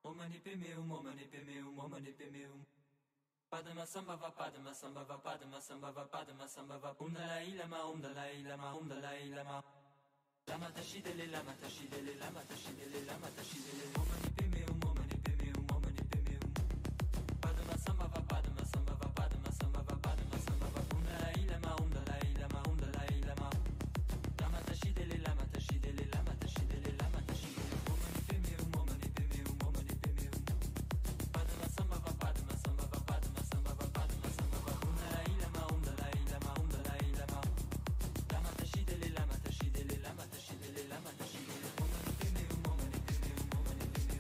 Padma sambhava padma sambhava padma sambhava padma sambhava Om Dalai Lama Om Dalai Lama Om Dalai Lama Lama tashidele lama tashidele lama tashidele lama tashidele Om mani padme Om mani padme Om mani padme Padma sambhava padma sambhava padma sambhava padma sambhava Om Dalai Lama Om Dalai Lama Om Dalai Lama Lama tashidele lama tashidele lama tashidele lama tashidele Om mani padme Om mani padme Om mani padme Padma sambhava padma sambhava padma sambhava padma sambhava Om Dalai Lama Om Dalai Lama Om Dalai Lama Lama tashidele lama tashidele lama tashidele lama tashidele Om mani padme Om mani padme Om mani padme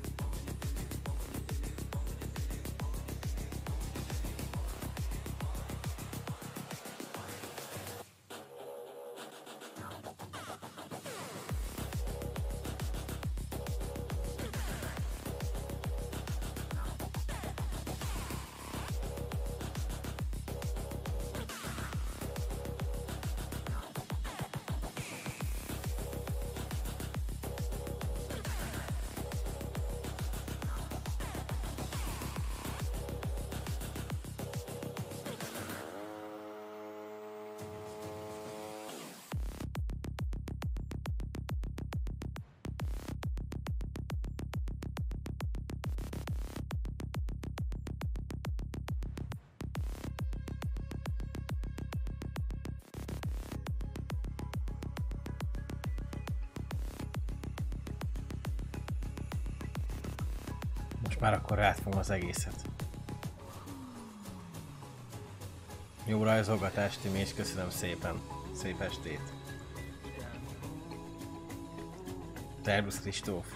Most már akkor rátfogom az egészet. Jó rajzolgatást, Timi, és köszönöm szépen. Szép estét. Szervusz, Kristóf.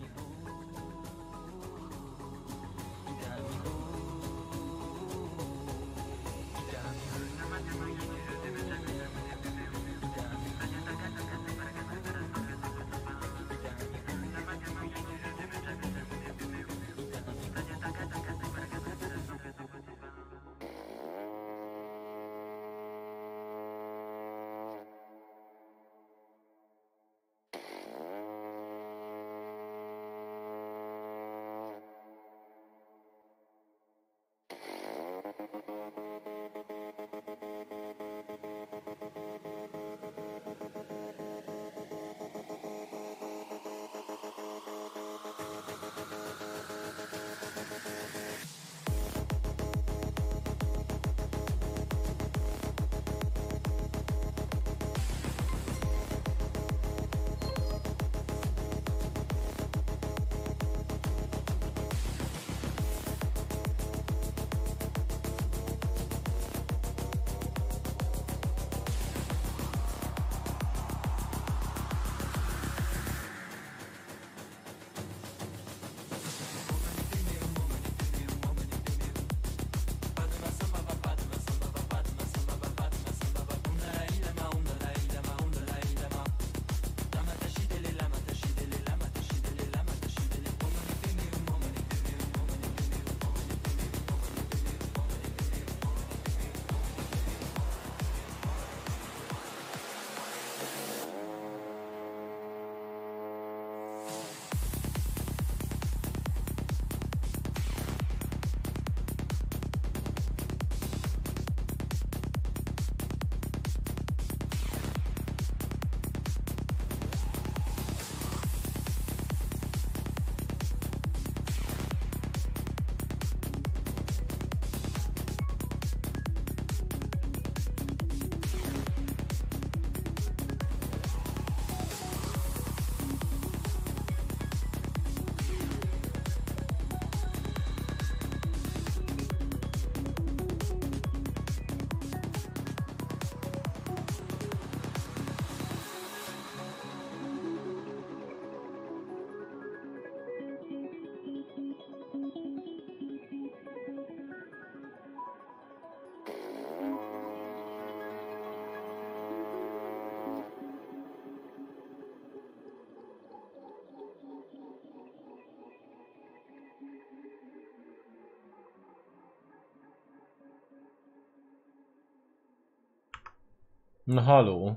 Na, haló.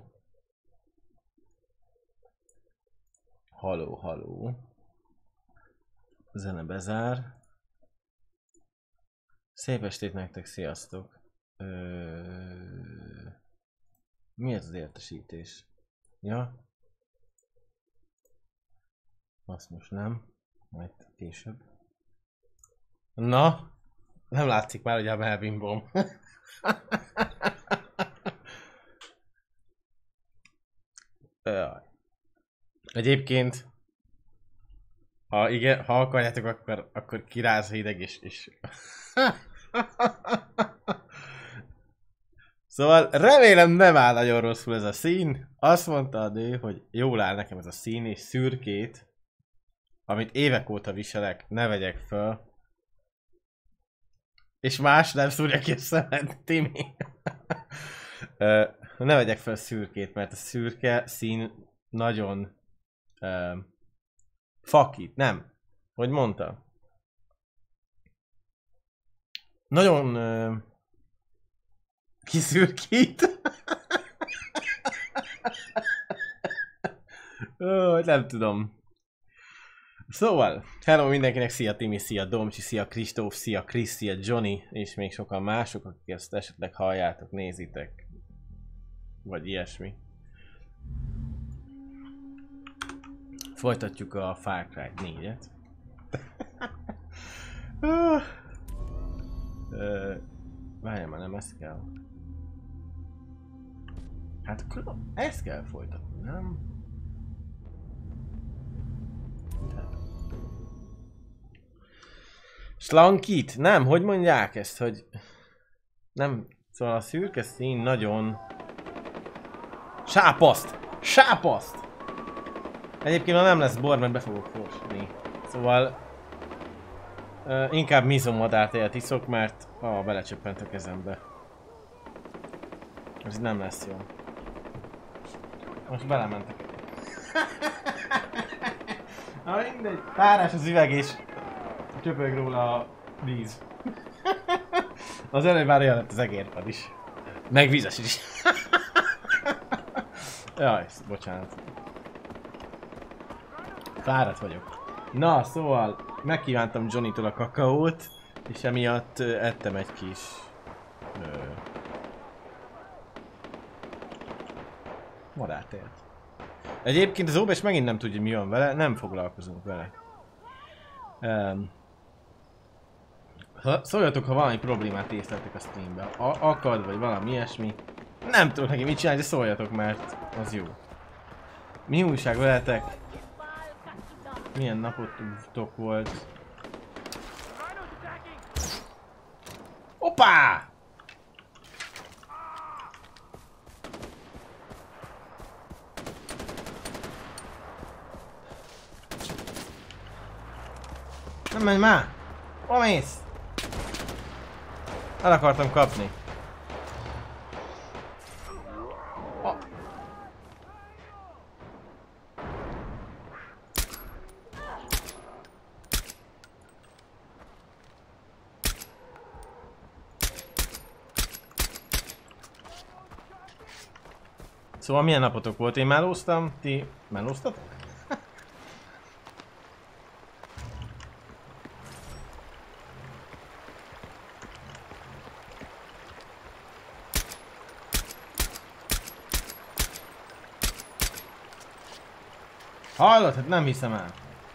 Haló, haló. Zene bezár. Szép estét nektek, sziasztok. Mi ez az értesítés? Ja? Azt most nem. Majd később. Na? Nem látszik már, hogy a melbimbom. Egyébként ha akarjátok, akkor kiráz a hideg és... Szóval remélem nem áll nagyon rosszul ez a szín. Azt mondta a nő, hogy jól áll nekem ez a szín, és szürkét, amit évek óta viselek, ne vegyek föl. És más nem szúrja ki a szemed, Timi. Ne vegyek fel szürkét, mert a szürke szín nagyon fakít, nem? Hogy mondta? Nagyon kiszürkít. Nem tudom. Szóval, hello mindenkinek, szia Timi, szia Domcsi, szia Kristóf, szia Krisz, szia Johnny, és még sokan mások, akik ezt esetleg halljátok, nézitek. Vagy ilyesmi. Folytatjuk a Far Cry 4-et. Várjál már, nem ezt kell. Hát akkor ezt kell folytatni, nem? Slankit? Nem, hogy mondják ezt, hogy... Nem, szóval a szürke szín nagyon... Sápaszt! Sápaszt! Egyébként ha nem lesz bor, mert be fogok fosni. Szóval... inkább mizomadárt iszok, mert... belecsöppent a kezembe. Ez nem lesz jó. Most belementek. Na mindegy. Párás az üveg és... csöpög róla a víz. Az előbb már olyan lett az egérpad is. Meg vízes is. Jaj, bocsánat. Fáradt vagyok. Na, szóval megkívántam Johnny-tól a kakaót, és emiatt ettem egy kis... madártejt. Egyébként az OBS megint nem tudja, mi van vele, nem foglalkozunk vele. Szóljatok, ha valami problémát észleltek a streambe. Akad, vagy valami ilyesmi. Nem tudok neki mit csinálni, de szóljatok, mert az jó. Mi újság veletek? Milyen napotok volt? Hoppá! Nem menj már! Hol mész? El akartam kapni. Szóval milyen napotok volt? Én melóztam, ti melóztatok? Hallod? Hát nem hiszem el.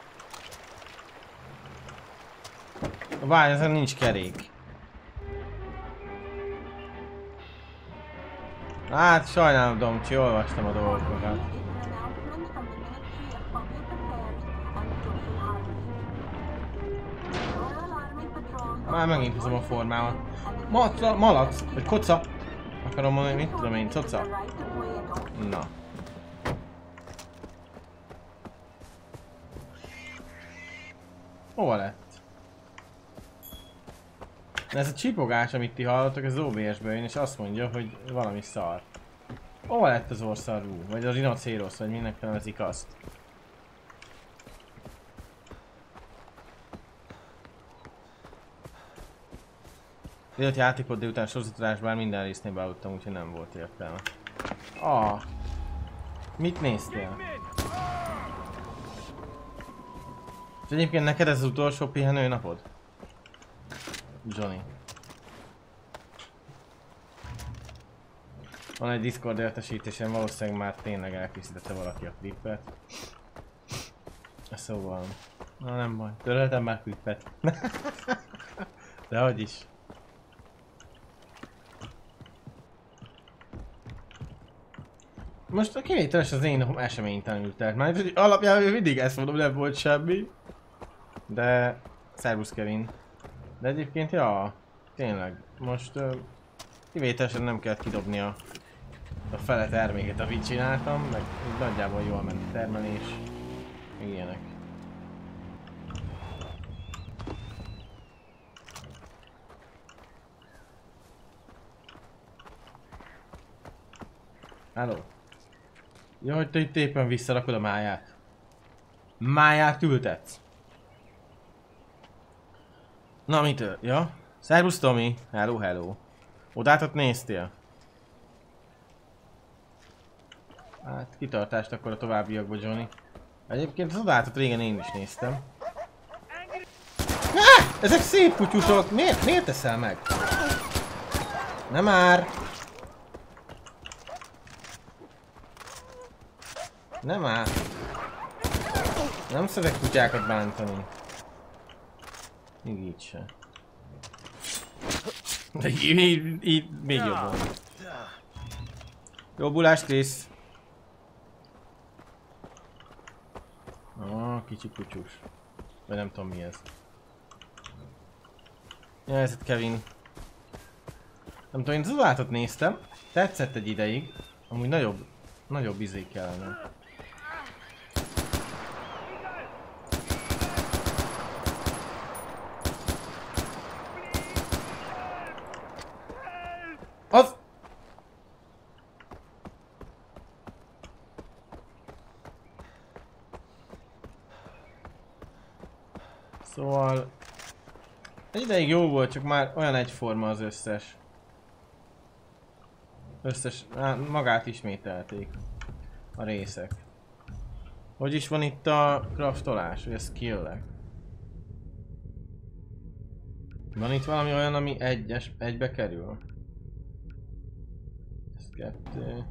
Várj, ezen nincs kerék. Hát sajnálom, Domcsi, olvastam a dolgokat. Már megint hozom a formámat. Malac, vagy koca. Akarom mondani, mit tudom én, coca. Na. Hova lett? Ez a csipogás, amit ti hallottok, az OBS-ből jön, és azt mondja, hogy valami szar. Hova lett az orszarú? Vagy a rinocérosz, vagy mindenki nevezik azt? Délt játékot, délután sorozatolás, bár minden résznél bealudtam, úgyhogy nem volt értelme. Mit néztél? És egyébként neked ez az utolsó pihenő napod? Johnny. Van egy Discord értesítésem, valószínűleg már tényleg elkészítette valaki a klippet. Szóval... Na nem baj, töröltem már klippet. Dehogy is. Most a kivételes az én eseménytelenül telt. Már alapjában mindig ezt mondom, nem volt semmi. De... Szervusz Kevin. De egyébként ja, tényleg. Most kivételesen nem kellett kidobni a fele terméket, amit csináltam, meg nagyjából jól ment a termelés. Meg ilyenek. Hello. Jó, hogy te itt éppen visszarakod a máját. Máját ültetsz. Na mitől? Ja? Szervusz Tomi. Hello, hello. Odátot néztél? Hát kitartást akkor a továbbiakba, Johnny. Egyébként az odátot régen én is néztem. Ezek szép kutyusok! Miért teszel meg? Nem már! Nem már! Nem szeretek kutyákat bántani. Még így se. De így még jobban. Jobbulás, Krisz! Kicsi kutyus. Vagy nem tudom mi ez. Ja, ez itt Kevin. Nem tudom, én Zulátot néztem. Tetszett egy ideig. Amúgy nagyobb izé kellene. Az! Szóval... Egy ideig jó volt, csak már olyan egyforma az összes. Magát ismételték a részek. Hogy is van itt a craftolás, vagy a skill-ek? Van itt valami olyan, ami egybe kerül? Ez 2.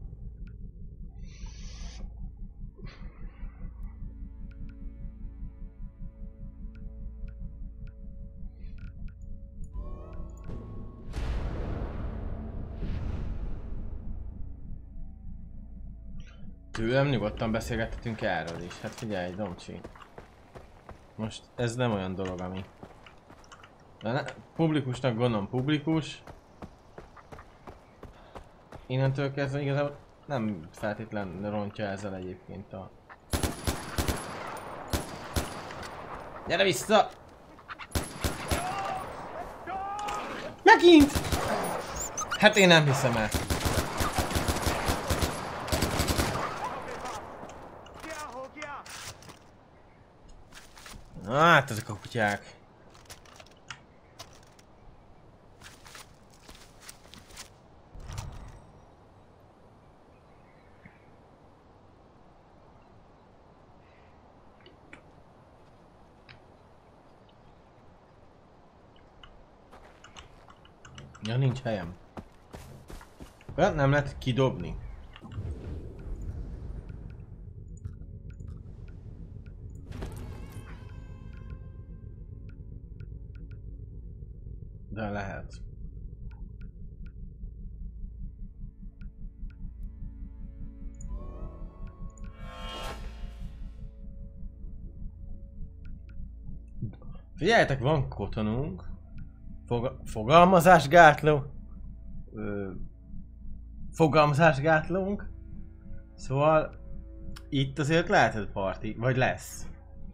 Tőlem nyugodtan beszélgethetünk erről is. Hát figyelj, Domcsi. Most ez nem olyan dolog, ami... Publikusnak gondolom publikus. Innentől kezdve igazából nem feltétlen rontja ezzel egyébként a... Gyere vissza! Megint! Hát én nem hiszem el. Hát ezek a kutyák. Ja, nincs helyem. Olyat nem lehet kidobni. De lehet. Figyeljetek, van kotonunk. Fogalmazásgátló. Fogalmazásgátlónk. Szóval itt azért lehetett parti, vagy lesz.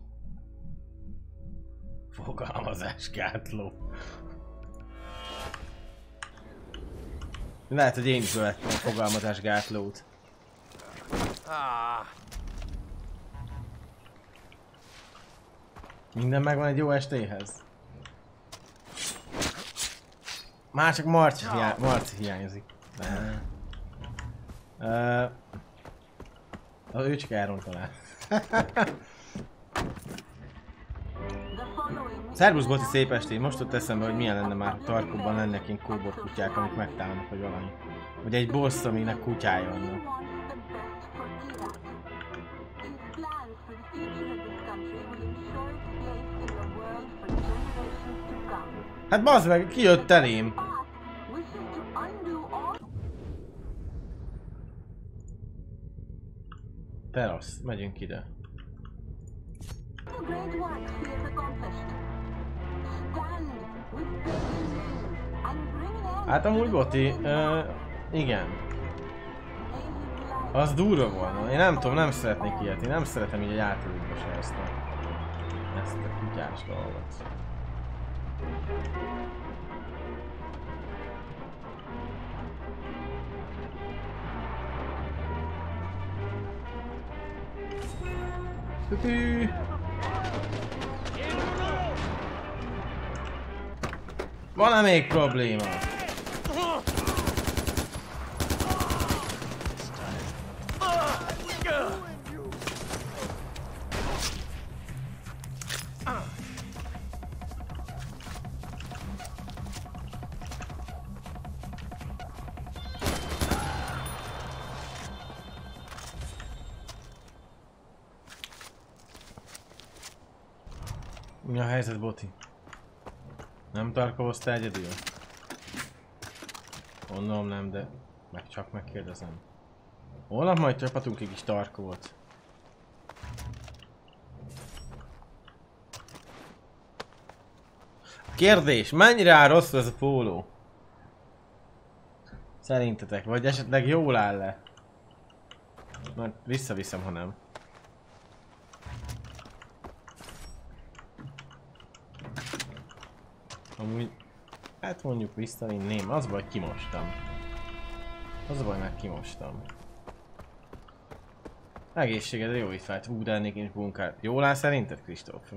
Fogalmazásgátló. Lehet, hogy én is bevettem a fogalmazásgátlót. Minden megvan egy jó estéhez. Már csak Marci hiányzik. Ő csak elrontaná. Szervusz Boti, szép estét! Most ott eszembe, hogy milyen lenne már, ha Tarkovban lennek ilyen kóbor kutyák, amik megtámadnak, vagy valami. Vagy egy boss, aminek kutyája vannak. Hát bazd meg, ki jött elém? Terasz, megyünk ide. Hát amúgy Boti, igen. Az durva volna. Én nem tudom, nem szeretnék ilyet. Én nem szeretem így a játékba se ezt a kutyás dolgot. Tütü. Van-e még probléma? Mi a helyzet, Boti? Nem tarkovoztál egyedül? Gondolom nem, de csak megkérdezem. Holnap majd csapatunk egy kis Tarkovot. Kérdés, mennyire áll rosszul ez a póló? Szerintetek, vagy esetleg jól áll le? Majd visszaviszem, ha nem. Amúgy, hát mondjuk visszavinném, az baj, kimostam. Az a baj, meg kimostam. Egészségedre jó éjfelt, de ennék is bunkár. Jól áll szerinted, Kristóf?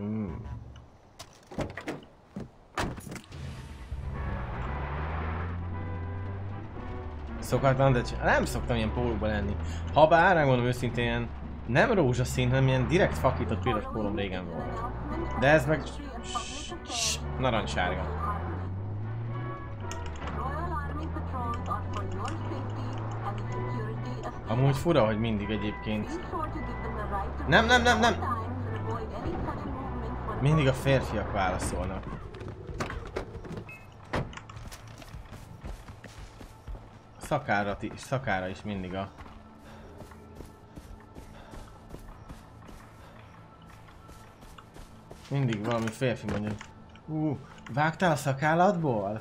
Szokatlan, de nem szoktam ilyen pólóba lenni. Habár, megmondom őszintén, nem rózsaszín, hanem ilyen direkt fakított piros pólóm régen volt. De ez meg... narancssárga. Amúgy fura, hogy mindig egyébként... Nem! Mindig a férfiak válaszolnak. Szakára is mindig a... Mindig valami férfi mondja. Vágtál a szakállatból?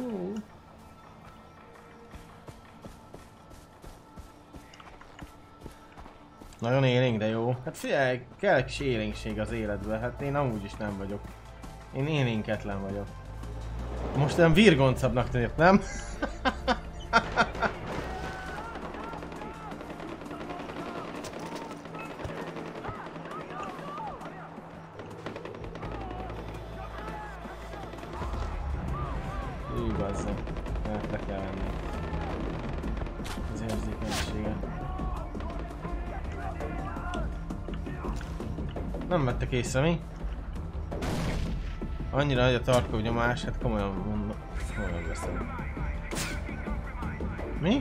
Nagyon élénk, de jó. Hát figyelj, kell egy kis élénkség az életbe. Hát én amúgy is nem vagyok. Én élénketlen vagyok. Most olyan virgoncabbnak tűnik, nem? Igazán. Hát le kell venni. Az érzékenységet. Nem vettek észre, mi? Annyira nagy a Tarkov nyomás, hát komolyan mondom. Komolyan veszem. Mi?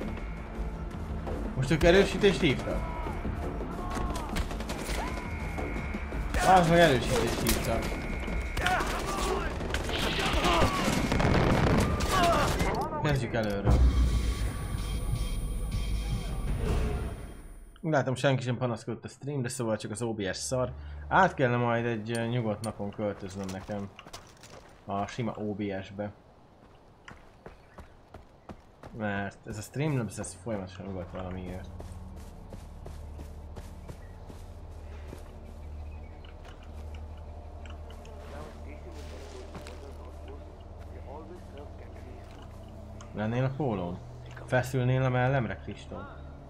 Most ők erősítést hívtak? Az meg erősítést hívtak. Kezdjük előről. Látom, senki sem panaszkodott a streamre, szóval csak az OBS szar. Át kellene majd egy nyugodt napon költöznöm nekem a sima OBS-be. Mert ez a Streamlabs, ez folyamatosan ugat valamiért. Lennél a pólón? Feszülnél a mellemre, Kristóf?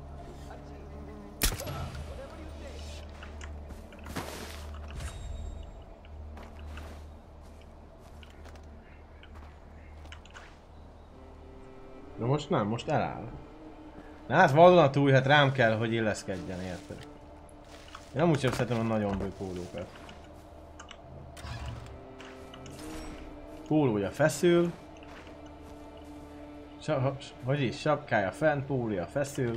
De most nem, most eláll. Na hát vadonatúj, hát rám kell, hogy illeszkedjen, érted? Én amúgy sem szeretem a nagyon bő pólókat. Pólója feszül. Vagyis sapkája fent, pólója feszül.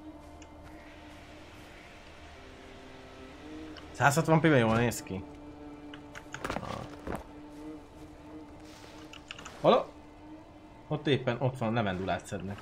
160p-ben jól néz ki. Halló? Ott éppen ott van, levendulát szednek.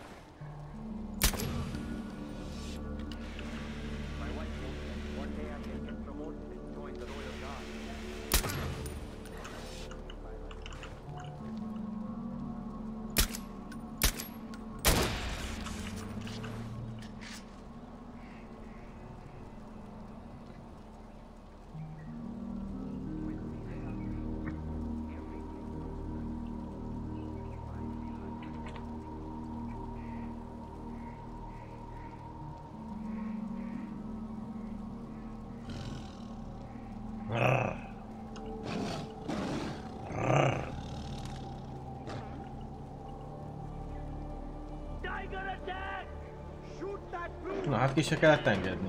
Na hát ki se kellett engedni.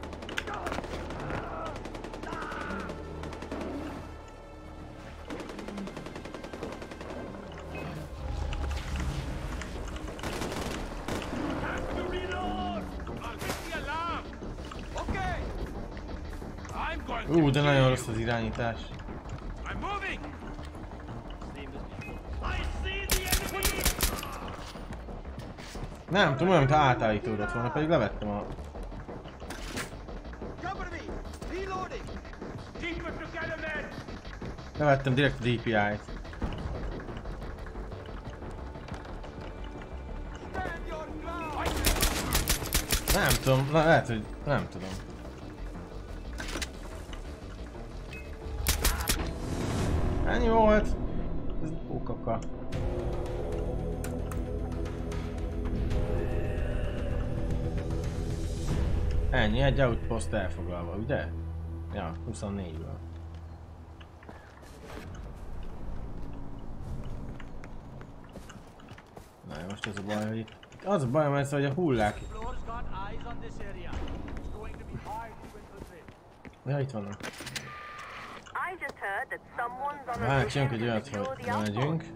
De nagyon rossz az irányítás. Nem tudom, olyan, mintha átállítódott volna, pedig levettem a... Levettem direkt a DPI-t. Nem tudom, lehet, hogy nem tudom. Ennyi volt. Ez pókaka. Ennyi, egy outpost elfoglalva, ugye? Ja, 24-ből. Na most az a baj, hogy itt az a bajom ez, hogy a hullák... Ja, itt vannak. Hát, csinálunk egy olyat, hogy megyünk.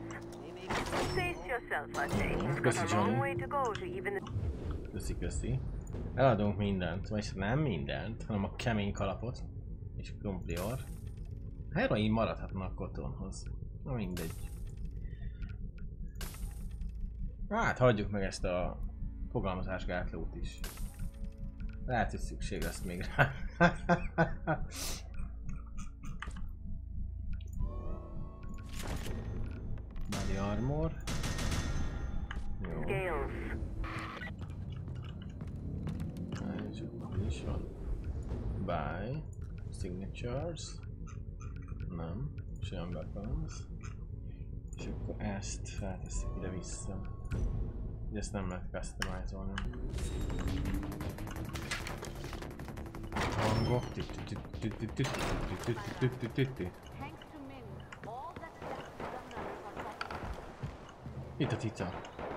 Köszi, Johnny. Köszi. Eladunk mindent, vagyis nem mindent, hanem a kemény kalapot. És krumplior. Heroin maradhatna a kotonhoz. Na mindegy. Hát hagyjuk meg ezt a fogalmazásgátlót is. Lehet, hogy szükség lesz még rá. Body armor. Jó. Hogy is van? Buy. Signatures. Nem. Sem weapons. És akkor ezt feltesszük ide vissza. Ugye ezt nem lehet customizolni. Hangok. Itt a tica.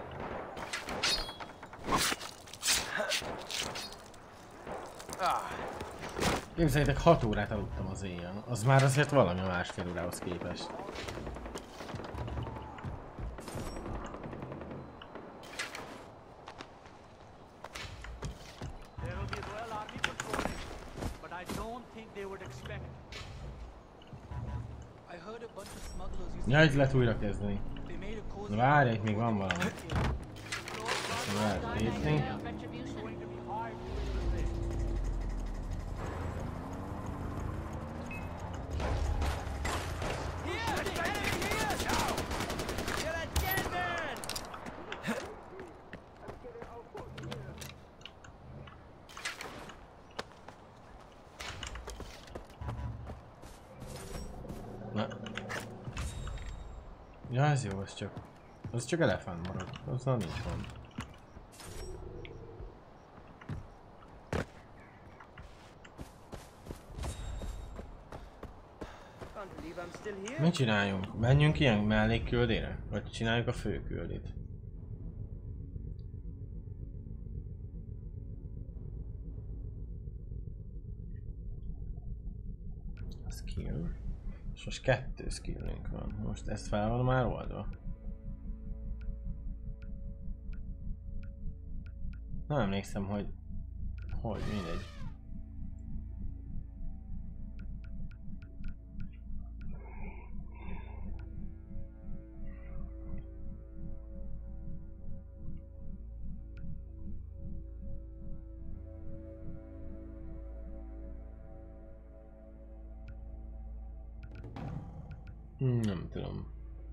Képzeljétek, 6 órát aludtam az éjjel. Az már azért valami a másfél órához képest. Ja, itt lehet újra kezdeni. Na várj, itt még van valami. Ezt lehet lépni. Ja, ez jó, az csak elefánt marad, azzal nincs gond. Mit csináljunk? Menjünk ilyen mellékküldére? Vagy csináljuk a főküldét? Skill. És most 2 skillünk van. Most ezt fel van már oldva? Nem emlékszem, hogy mindegy. Nem tudom.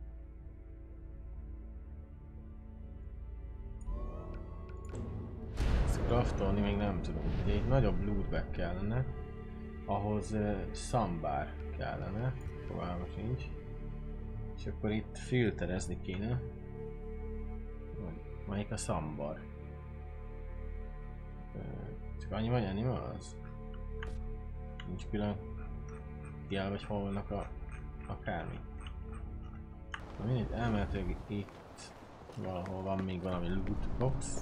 Ezt craftolni még nem tudom. Ugye egy nagyobb lootback kellene. Ahhoz szambár kellene. Fogalma sincs. És akkor itt filterezni kéne. Melyik a szambar? Csak annyi vagy enni az? Nincs külön jel, vagy hol vannak akármi. Na mindegy, elméletileg itt valahol van még valami loot box.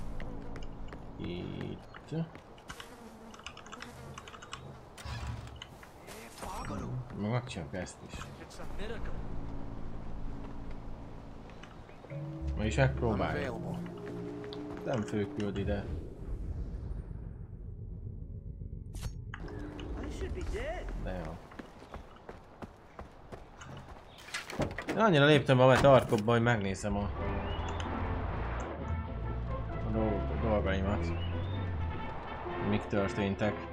Itt. Meg megcsinálok ezt is. Ma is megpróbáljuk. Nem főküld ide. De jó. Én annyira léptem be a tarkokba, hogy megnézem a dolgaimat. Mik történtek.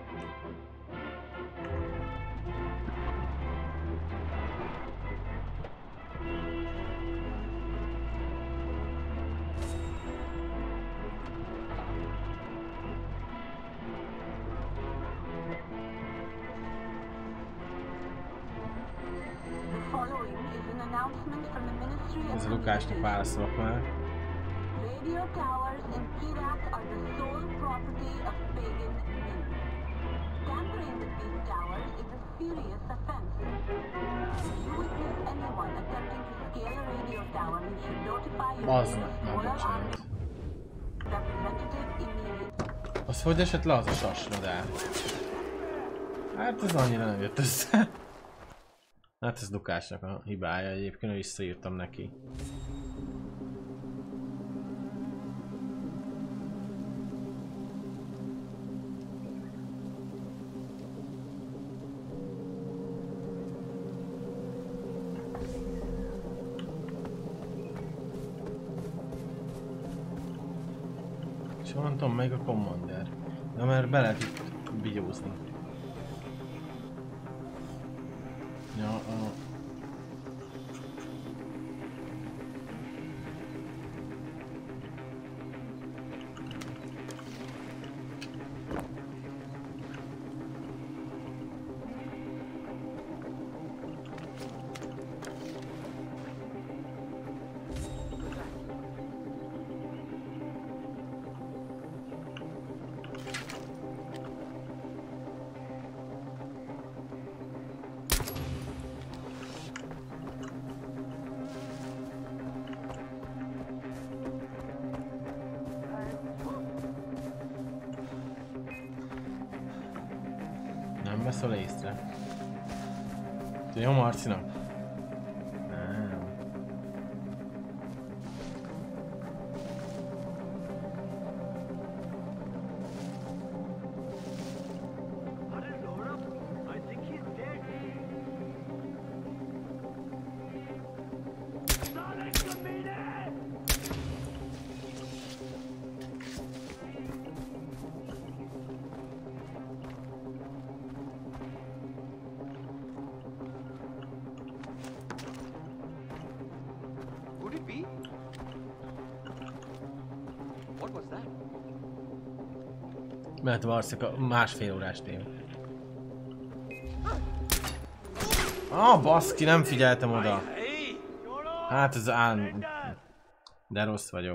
Ez a Lukásnak válaszolok már. Radio towers in Iraq are the sole property of pagan men. Tampering with these towers is a serious offense. If you witness anyone attempting to scale a radio tower, you should notify your Royal Army representative immediately. Az hogy esett le az a sasnodár? Hát ez annyira nem jött össze. Hát ez Lukásnak a hibája egyébként, visszaírtam neki. És mondtam meg a Commander. De mert be lehet itt bigyózni. Ja, nem veszel észre. Te jó Marcinak? Nem. Mert Marcik a másfél órás téma. Baszki, nem figyeltem oda. Hát ez de rossz vagyok.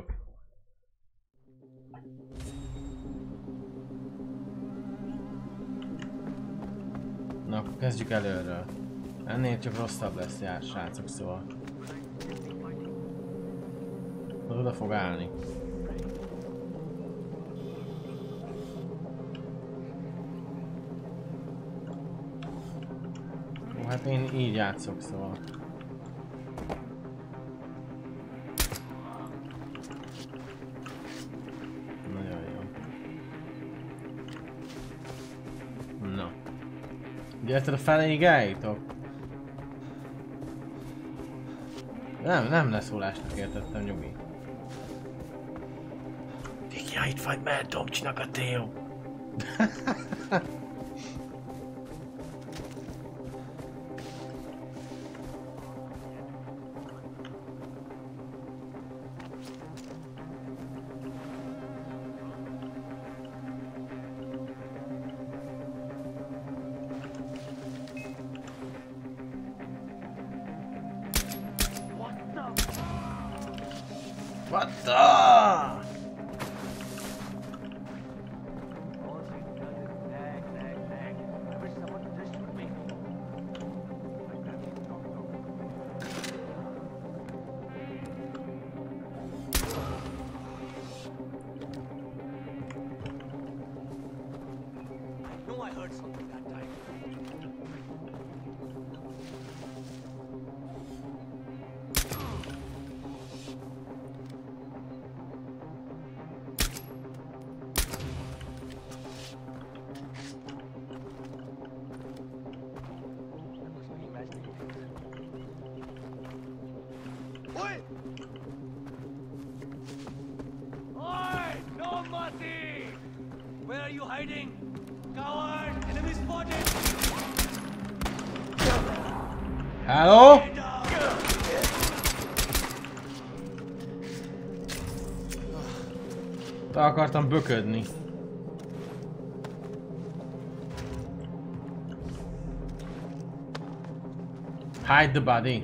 Na, akkor kezdjük előről. Ennél csak rosszabb lesz, jár, srácok, szóval. Oda fog állni. Hát én így játszok, szóval. Nagyon jó. Na. Gyerted a feléig eljutok? Nem leszólásnak értettem, nyugi. Ja, itt vagy, mert Domcsinak a Theo. What the? Hello? Te akartam böködni. Hide the body.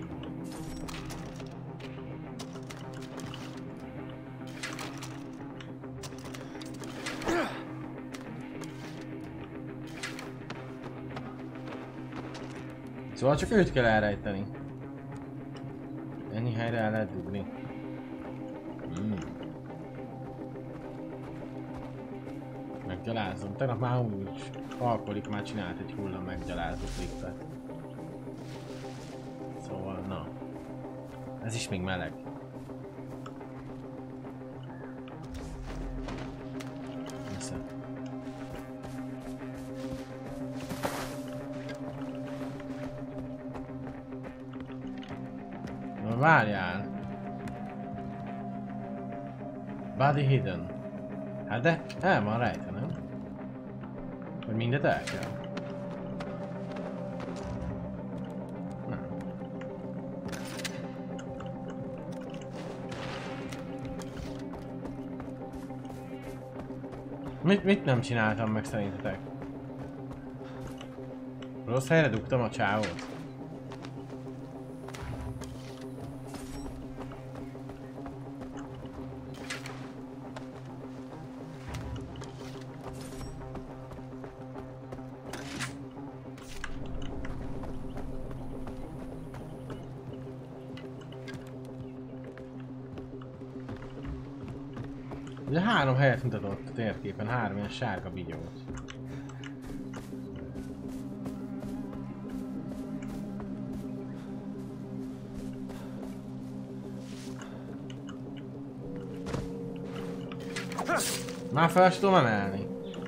Szóval csak őt kell elrejteni. Ennyi helyre el lehet dugni. Meggyalázom. Tegnap már úgy Alkoholik már csinált egy hullám meggyalázó klippet. Szóval na. Ez is még meleg. Vissza. Na várjál. Body hidden. Hát de el van rejtve, nem? Hogy mindet el kell. Nem. Mit nem csináltam meg szerintetek? Rossz helyre dugtam a csávót. Ugye 3 helyet mutatott a térképen, 3 ilyen sárga bigyót. Már fel sem tudom emelni.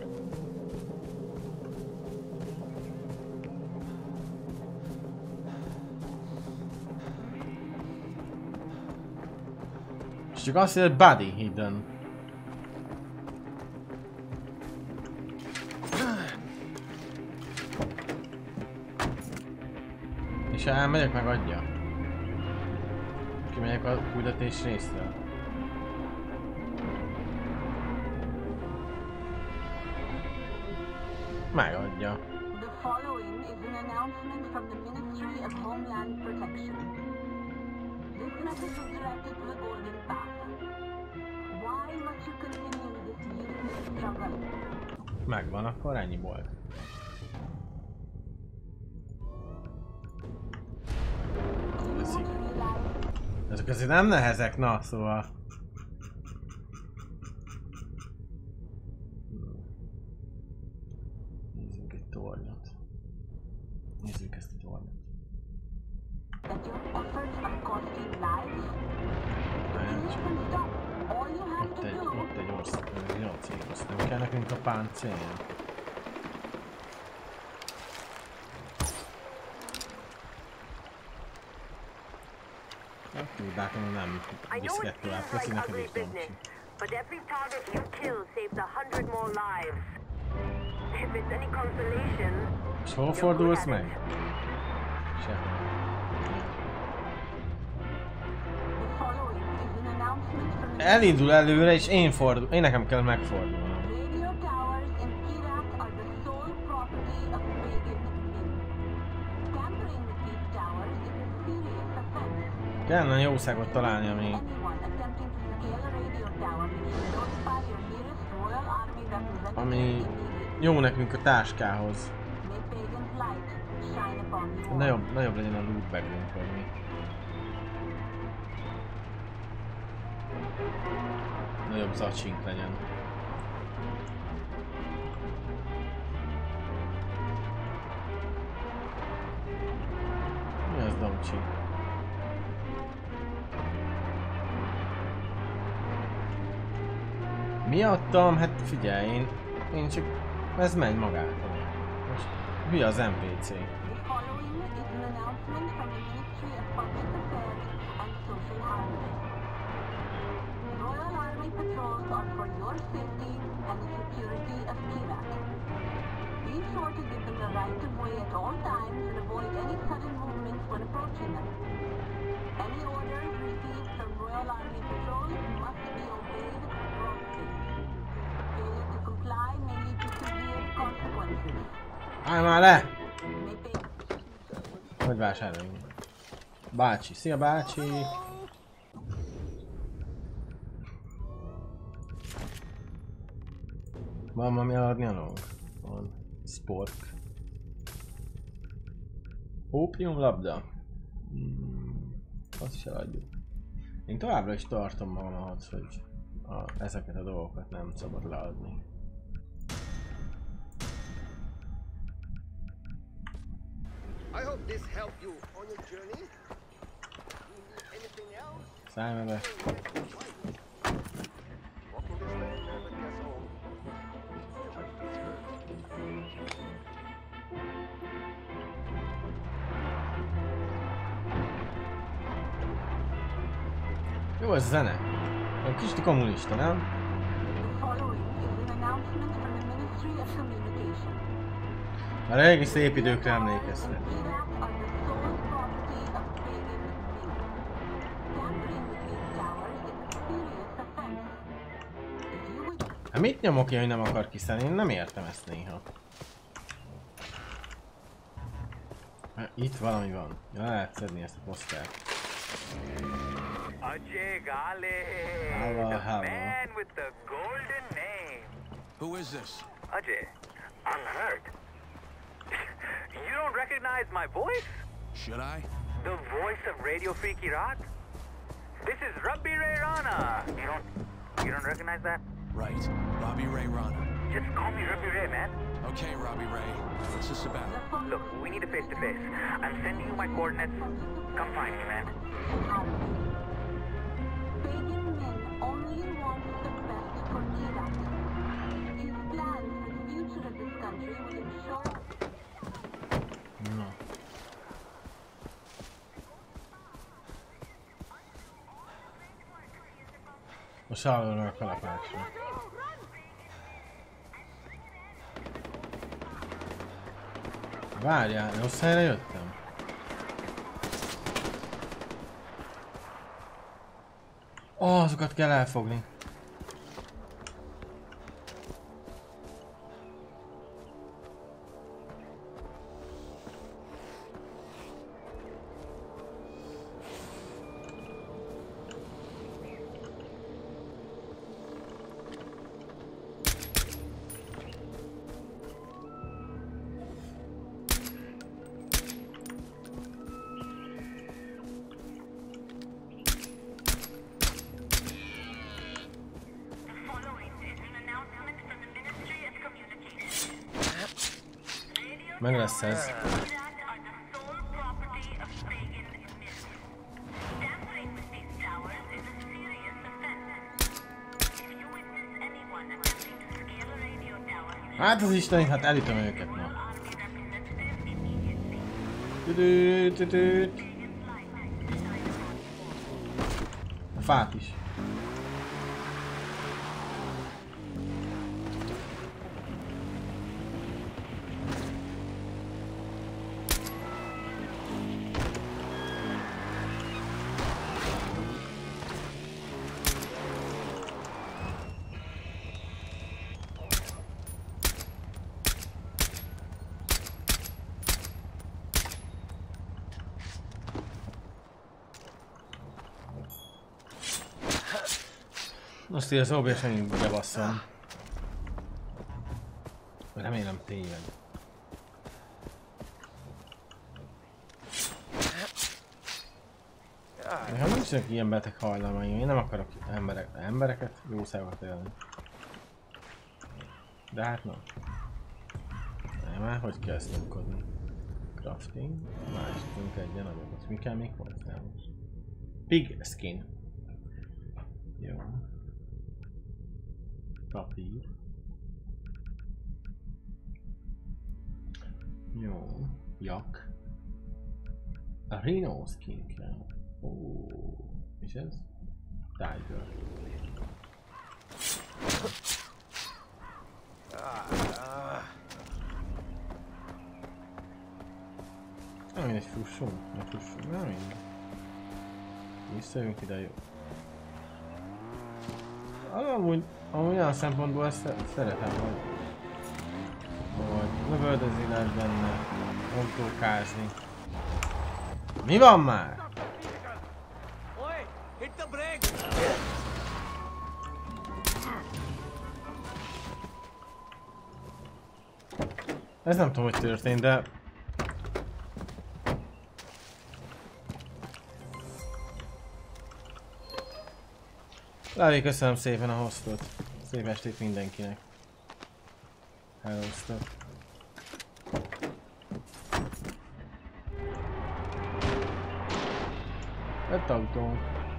És csak azt mondja, hogy body hidden. És elmegyek, megadja. Kimegyek a küldetés részről. Megadja. The following is an announcement from the Ministry of Homeland Protection. This message is directed to the Golden Path. Why must you continue this useless struggle? Megvan, akkor ennyi volt. Ezek azért nem nehezek, na, szóval. Nézzünk egy tornyot. Nézzük ezt a tornyot. that your efforts are costing lives? Please stop. All you have to do. Ott egy ország, nem kell nekünk a páncél. Látom, nem viszket tovább, köszi neked is, Domcsi. But every target you kill saves 100 more lives. If it's any consolation, és hol fordulsz meg? Sehol. Elindul előre, és én nekem kell megfordulnom. Radio towers in Iraq are the sole property of pagan men. Tampering with these towers is a serious offense. Kellene jószágot találni, ami... Anyone attempting to scale a radio tower should notify your nearest Royal Army representative ami immediately. jó nekünk a táskához. May pagan's light shine upon you all. Nagyobb legyen a loot bagünk, vagy mi. Nagyobb zacsink legyen. Mi az, Domcsi? Miattam? Hát figyelj, én csak... Ez megy magától. Most hülye az NPC. The following is an announcement from the Ministry of Public Affairs and Social Harmony. Royal Army patrols are for your safety and the security of Iraq. Be sure to give them the right of way at all times and avoid any sudden movements when approaching them. Any orders received from Royal Army patrols must be obeyed promptly. Failure to comply may lead to severe consequences. Állj már le! May pay Hogy vásároljunk? Bácsi, szia bácsi! Van valami eladni alól? Van. Sport. Ópium labda. Azt se adjuk. Én továbbra is tartom magam ahhoz, hogy ezeket a dolgokat nem szabad leadni. I hope this helped you on your journey. You need anything else? Szállj meg be! Walking this land never gets old. Jó az zene? Egy kicsit kommunista, nem? The following is an announcement from the Ministry of Communication. A régi szép időkre emlékeztet. Iraq are the sole property of pagan men. Tampering with these towers is a serious offense. If you would Hát mit nyomok én, hogy nem akar kiszállni? Én nem értem ezt néha. Hát itt valami van. Ja, lehet szedni ezt a posztert. Ajay Gale, Hello, the hello. man with the golden name. Who is this? Ajay, I'm hurt. You don't recognize my voice? Should I? The voice of Radio Freak Iraq? This is Rabbi Ray Rana. You don't recognize that? Right. Robbie Ray Rana. Just call me Rabbi Ray, man. Okay, Robbie Ray. What's this about? Look, we need a face-to-face. I'm sending you my coordinates. Come find me, man. pagan men only want the best for Iraq. His plans for the future of this country will ensure Na. Most hallom a kalapásra. Várjál, rossz helyre jöttem? Azokat kell elfogni. Meg lesz ez. Hát az Istenik, hát elütöm őket ma. A fát is. Azt így az OBS megint bebasszom. Remélem téved. Nekem nincsenek ilyen beteg hajlamaim, én nem akarok embereket, jószágokat élni. De hát nem. Nem, már hogy kell sztunkodni? Crafting, másikunk egyen nagyokat. Mi kell még hozzá most? Pig skin. Jó. Papír. Jó. Jak. A Rhino skin kell. Ó. És ez? Tiger. Nem mindegy, fussunk. Nem fussunk. Nem mindegy. Visszajövünk ide, jó. Amúgy olyan szempontból ezt szeretem, hogy lövöldözni lehet benne, autókázni. Mi van már? Ez nem tudom, hogy történt, de... Lávi, köszönöm szépen a hostot. Szép estét mindenkinek. Hello-sztok. Lett autó.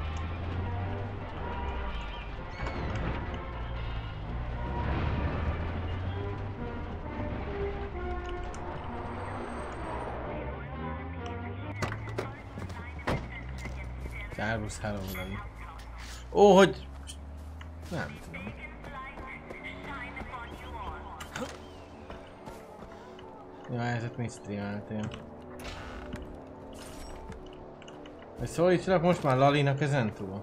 Servus, hello lenni. Ó, hogy... Nem tudom. Jó, helyzet, mit streameltél? Hogy szólítsanak most már Lalinak ezentúl?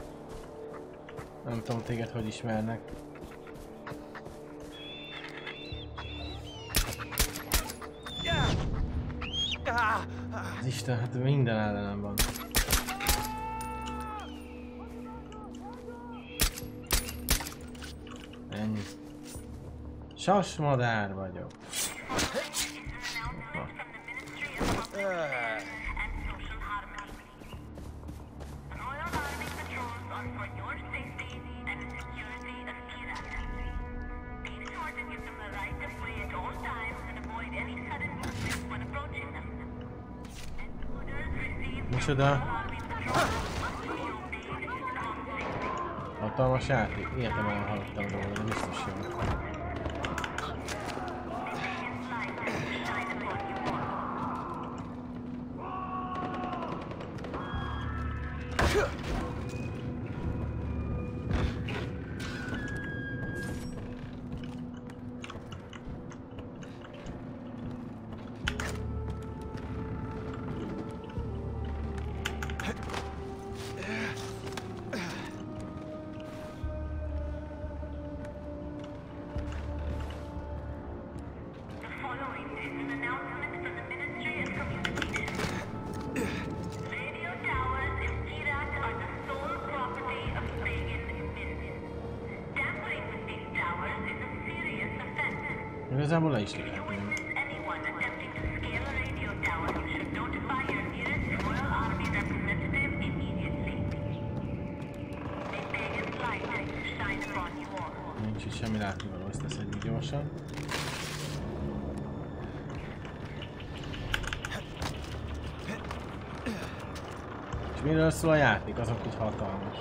Nem tudom téged hogy ismernek. Az Isten, hát minden ellenem van. Ennyi. Sasmadár vagyok. Micsoda? Hatalmas játék? Értem, el hallottam róla, de biztos jó. Igazából le is lehet menni. Nincs itt semmi látnivaló, ezt teszed így gyorsan. És miről szól a játék? Azok így hatalmas.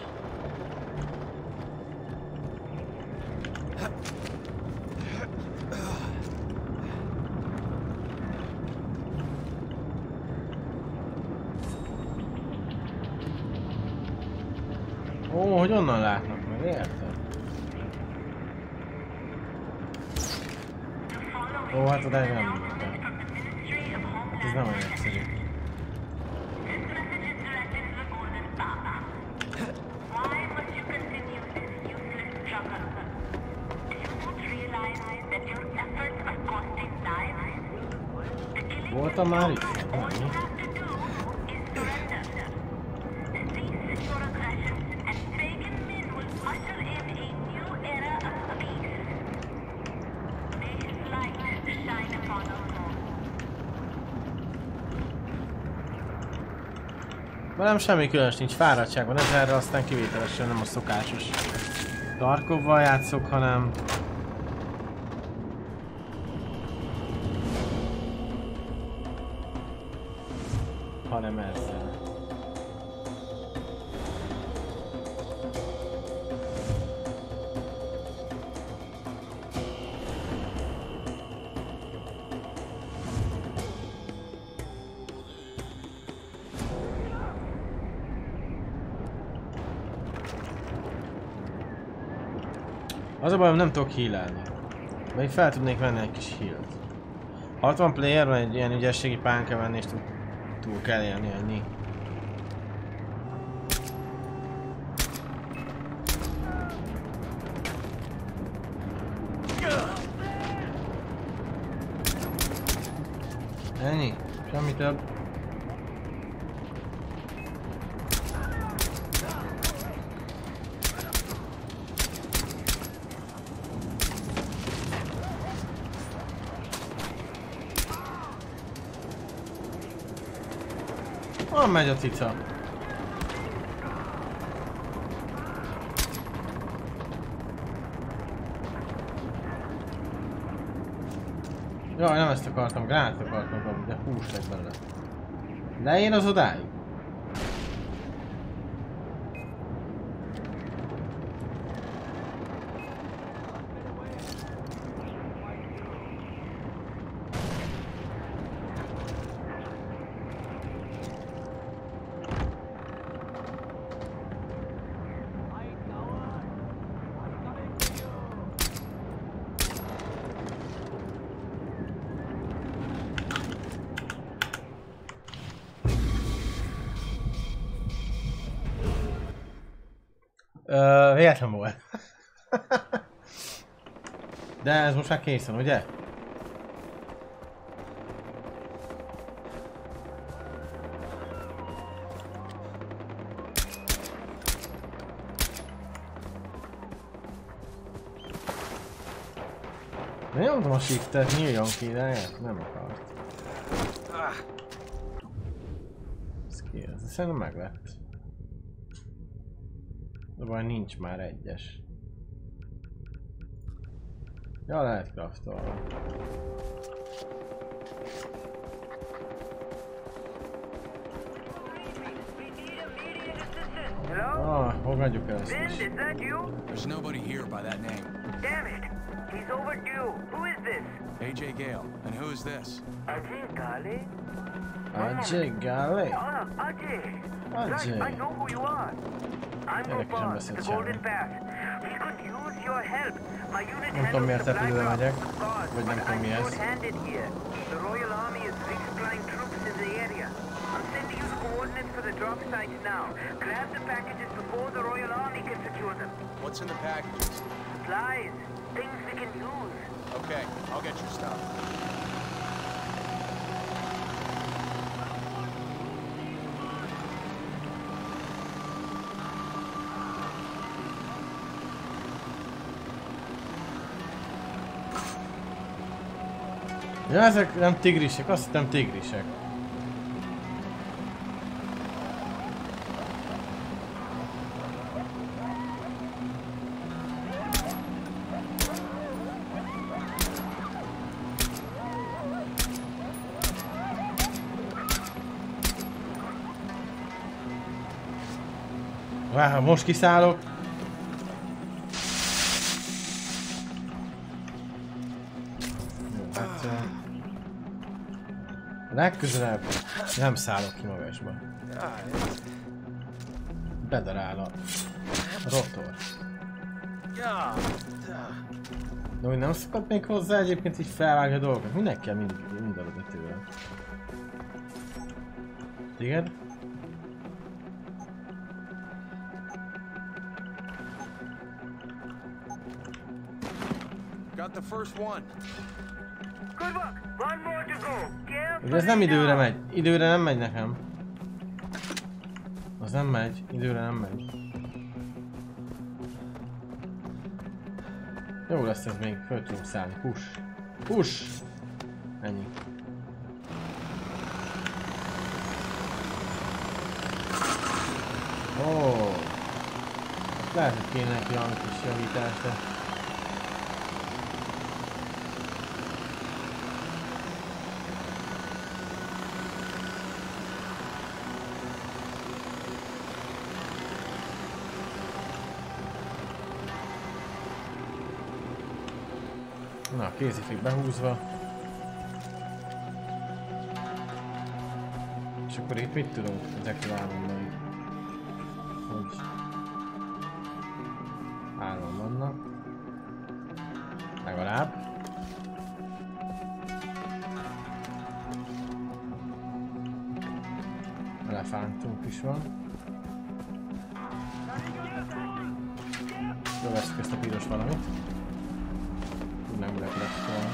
Ó, hogy onnan látnak meg, érted? Ó, hát oda nem minden. Ez nem olyan egyszerű. Voltam már itt? Nem. Velem semmi különös nincs, fáradtság van ezerre, aztán kivételesen nem a szokásos Tarkovval játszok, hanem... hanem ezzel. Az a bajom, nem tudok healelni. Vagy fel tudnék venni egy kis healt. 60 player van, egy ilyen ügyességi pán kell venni és túl kell élni ennyi. Ennyi? Semmi több. Hol megy a cica? Jaj, nem ezt akartam, gránát akartam kapni, de hús lett belőle. De én az odáig. Véletlen volt. De ez most már készen, ugye? De nyomtam a shiftet, nyíljon ki, de nem akart. Ez ki ez? Szerintem meg lett. De baj nincs már egyes. Ja, lehet craftolni. Ah, fogadjuk el ezt is. Is that you? There's nobody here by that name. Damn it! He's overdue. Who is this? AJ Gale. And who is this? Ajay Gale? Ajay Gale. Ajay. Ajay. Right, I know who you are. I'm Gyerekesen Gopal, beszélt the semmi. Golden Path. We could use your help. My unit Nem tudom miért handles the ide Black megyek, Rock guard, vagy nem but tudom I'm mi ez. short-handed here. The Royal Army is resupplying troops in the area. I'm sending you the coordinates for the drop sites now. Grab the packages before the Royal Army can secure them. What's in the packages? Supplies, things we can use. Okay, I'll get your stuff. Ja, ezek nem tigrisek, azt hittem tigrisek. Wow, most kiszállok. Jó, hát... legközelebb nem szállok ki magasba. bedarál a rotor. De hogy nem szokott még hozzá egyébként így felvágni a dolgokat? Minek kell mindaludni tőle? Téged? Got the first one. Good work. One more to go. Ugye ez nem időre megy. Időre nem megy nekem. Az nem megy. Időre nem megy. Jó lesz ez még. Föl tudunk szállni. Push. Push! Ennyi. Ó. Lehet, hogy kéne neki valami kis javítás, de... Na, a kézifék behúzva. És akkor itt mit tudunk ezekről elmondani? Hogy 3 vannak. Legalább. Elefántunk is van. Lövesszük ezt a piros valamit. Nem lesz volna.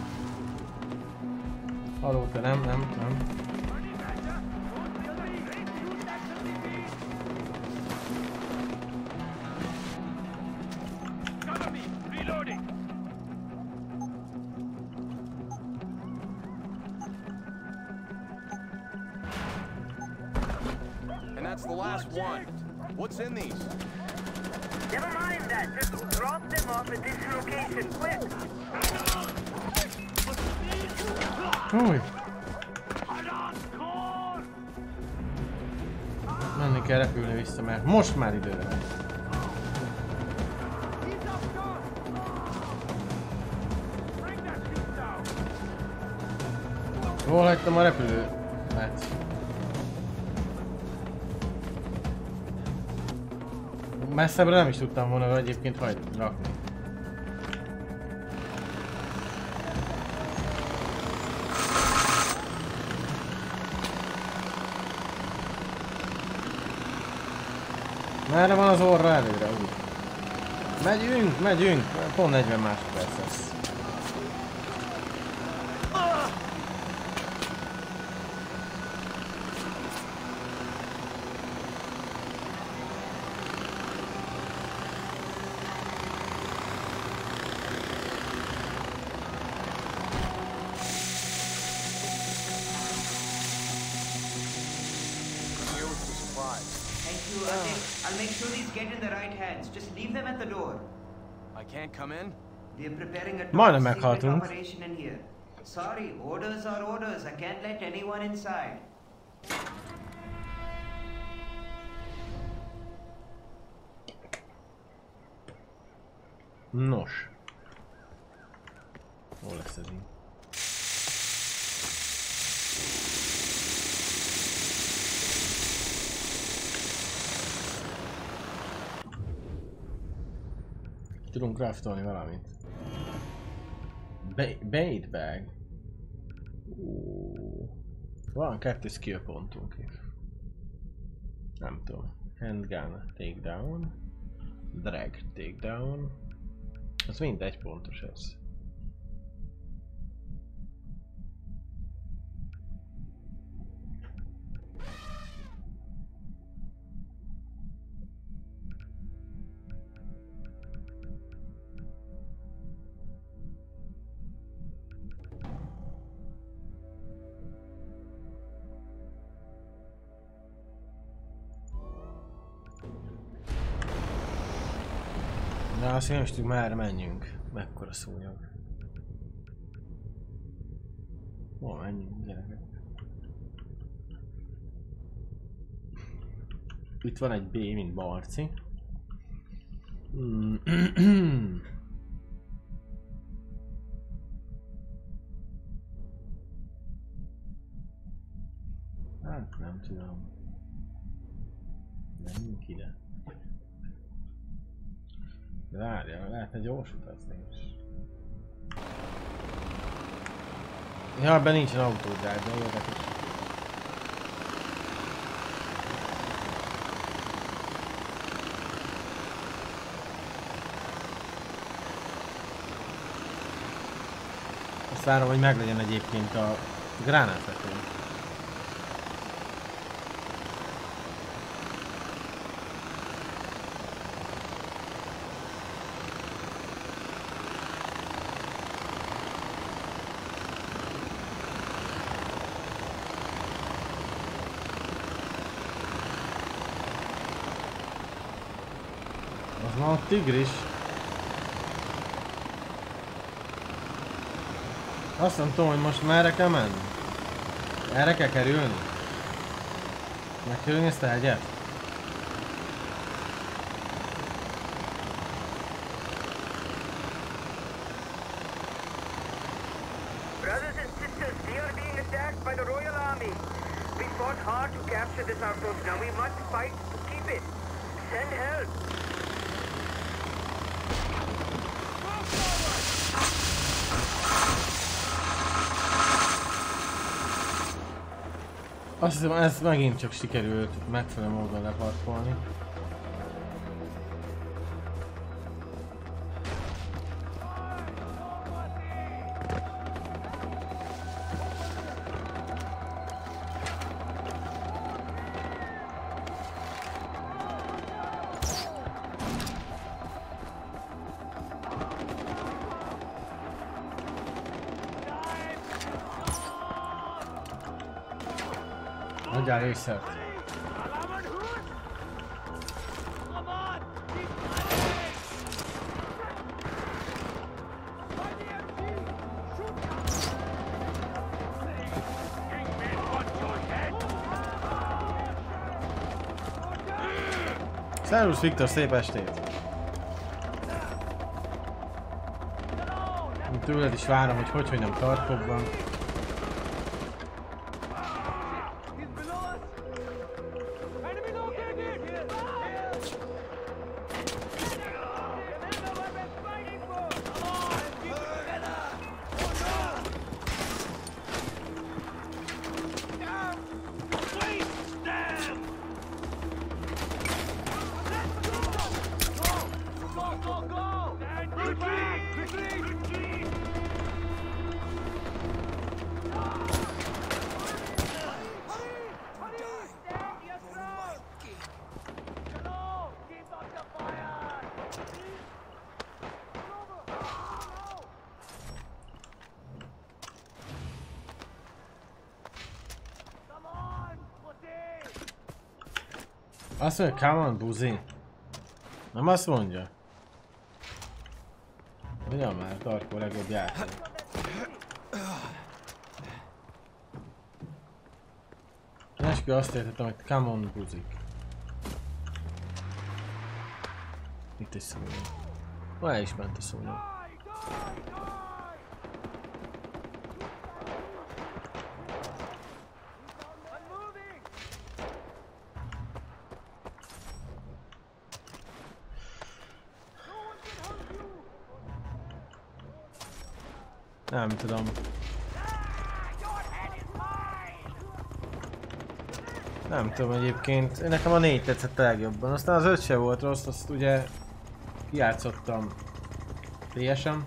Haló, te nem. And that's the last one. What's in these? Never mind that. Just drop them off at this location, quick. Új! Menni kell repülni vissza, mert most már időre megy. Hol hagytam a repülőmet? Messzebbre nem is tudtam volna egyébként rakni. Merre van az orra előre? Úgy. Megyünk! Pont 40 másodperc lesz. I'll make sure these get in the right hands. Just leave them at the door. I can't come in? They're preparing a Majdnem top secret meghaltunk. operation in here. Sorry, orders are orders. I can't let anyone inside. Nos. Hol lesz ez így? Tudunk craftolni valamit. Bait bag. Van 2 skill pontunk is. Nem tudom. Handgun takedown. Drag takedown. Az mind 1 pontos ez. Na azt nem is tudjuk, már menjünk. Mekkora szúnyog. Hol menjünk, gyerekek? Itt van egy B, mint Barci. Hát nem tudom. Menjünk ide. De várjál, lehetne gyors utazni is. Ja, ebben nincsen autódrág, de érdekes. Azt várom, hogy meglegyen egyébként a gránátvető. Az ma a tigris. Azt nem tudom, hogy most merre kell menni. Erre kell kerülni. Megkerülni ezt a hegyet? Brothers and sisters, we are being attacked by the Royal Army. We fought hard to capture this outpost. Now we must fight to keep it. Send help. Azt hiszem, ez megint csak sikerült megfelelő módon leparkolni. Adjál észre! Szervusz Viktor, szép estét! Tőled is várom, hogy nem tartokban. Azt mondja, come on, buzi. Nem azt mondja. Ugyan már, Tarkó legjobb játék. Én eskü azt értettem, hogy come on, buzik. Itt is szóló. Ma el is ment a szóló. Nem tudom. Nem tudom egyébként. Nekem a 4 tetszett a legjobban. Aztán az 5 se volt rossz, azt ugye kijátszottam PS-en.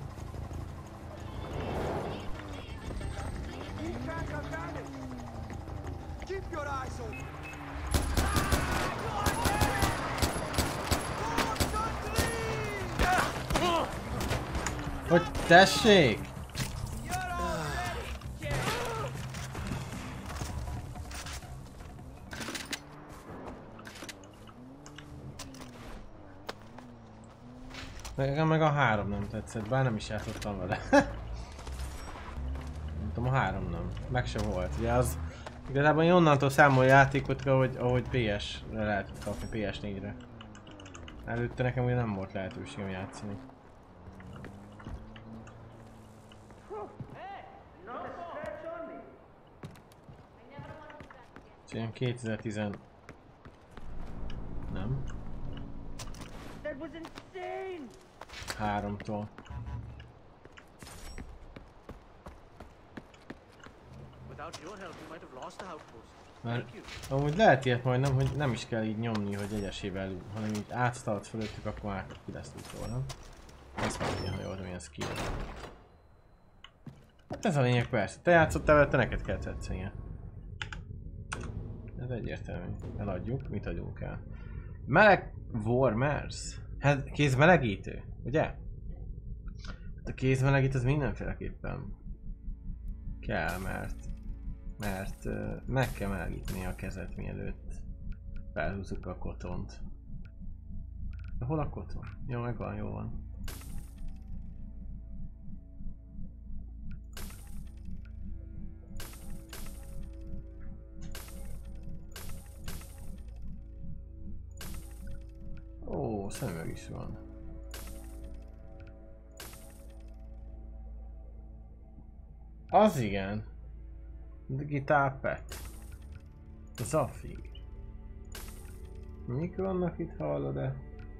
Hogy tessék! Nekem meg a 3 nem tetszett, bár nem is játszottam vele. Nem tudom, a 3 nem. Meg sem volt. Ugye az igazából én onnantól számol játékot, ahogy PS-re lehetett kapni, PS4-re. Előtte nekem ugye nem volt lehetőségem játszani. Ilyen 2010... 3-tól. Mert amúgy lehet ilyet majdnem, hogy nem is kell így nyomni, hogy egyesével, hanem így átsztalat fölöttük, akkor már ki lesz útról, nem? Ezt mondja, ha jól tudom, ilyen skill. Hát ez a lényeg persze. Te játszottál vele, te neked kell tetszenie. Ez egyértelmű. Eladjuk, mit adjunk el? Meleg Warmers? Hát kézmelegítő, ugye? A kézmelegítő az mindenféleképpen kell, mert meg kell melegíteni a kezet, mielőtt felhúzzuk a kotont. De hol a koton? Jó, megvan, jó van. Ó, szemüveg is van. Az igen. Digital pet. Zafír. Mik vannak itt, hallod-e?